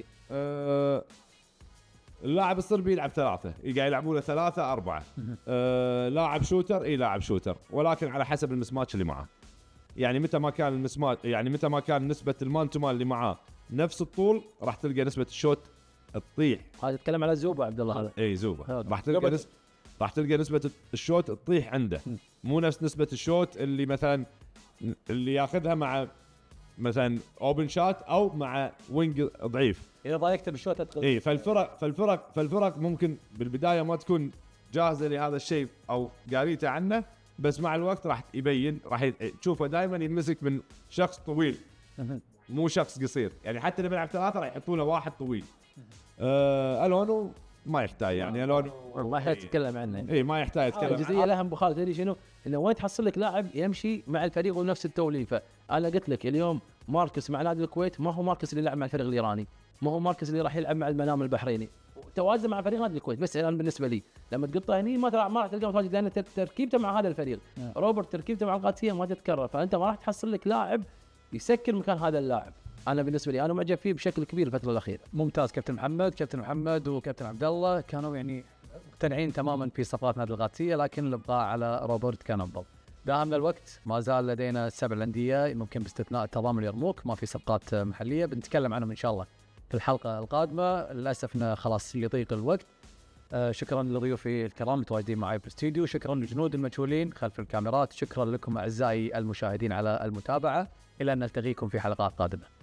اللاعب الصربي يلعب 3، قاعد يلعبونه 3-4. لاعب شوتر، لاعب شوتر، ولكن على حسب المسماتش اللي معاه. يعني متى ما كان المسمات، يعني متى ما كان نسبة المان تو مان اللي معاه نفس الطول راح تلقى نسبة الشوت تطيح. هذا يتكلم على زوبا عبد الله هذا. اي زوبا راح تلقى نسبة الشوت تطيح عنده، مو نفس نسبة الشوت اللي مثلا اللي ياخذها مع مثلا اوبن شات او مع وينج ضعيف. اذا ضايقت بالشوت ادخل. اي فالفرق ممكن بالبداية ما تكون جاهزة لهذا الشيء او قاريته عنه، بس مع الوقت راح يبين، راح تشوفه دائما ينمسك من شخص طويل مو شخص قصير. يعني حتى اللي بيلعب 3 راح يحطونه واحد طويل. الونو ما يحتاج، يعني الونو ما يحتاج تتكلم عنه. اي ما يحتاج يتكلم. الجزئيه الاهم بخالد تدري شنو؟ انه وين تحصل لك لاعب يمشي مع الفريق ونفس التوليفه. انا قلت لك اليوم ماركس مع نادي الكويت ما هو ماركس اللي يلعب مع الفريق الايراني، ما هو ماركس اللي راح يلعب مع المنام البحريني. توازن مع فريق نادي الكويت. بس الان بالنسبه لي لما تقطه هني ما راح تلقى متواجد، لان تركيبته مع هذا الفريق. روبرت تركيبته مع القادسيه ما تتكرر، فانت ما راح تحصل لك لاعب يسكر مكان هذا اللاعب. انا بالنسبه لي انا معجب فيه بشكل كبير الفتره الاخيره. ممتاز. كابتن محمد وكابتن عبد الله كانوا يعني مقتنعين تماما في صفقات نادي القادسيه، لكن الابقاء على روبرت كان افضل. داهمنا الوقت، ما زال لدينا 7 انديه ممكن باستثناء التضامن اليرموك ما في صفقات محليه، بنتكلم عنهم ان شاء الله في الحلقه القادمه. للاسف خلاص يضيق الوقت. شكرا لضيوفي الكرام المتواجدين معي في الاستديو، شكرا للجنود المجهولين خلف الكاميرات، شكرا لكم اعزائي المشاهدين على المتابعه، الى ان نلتقيكم في حلقات قادمه.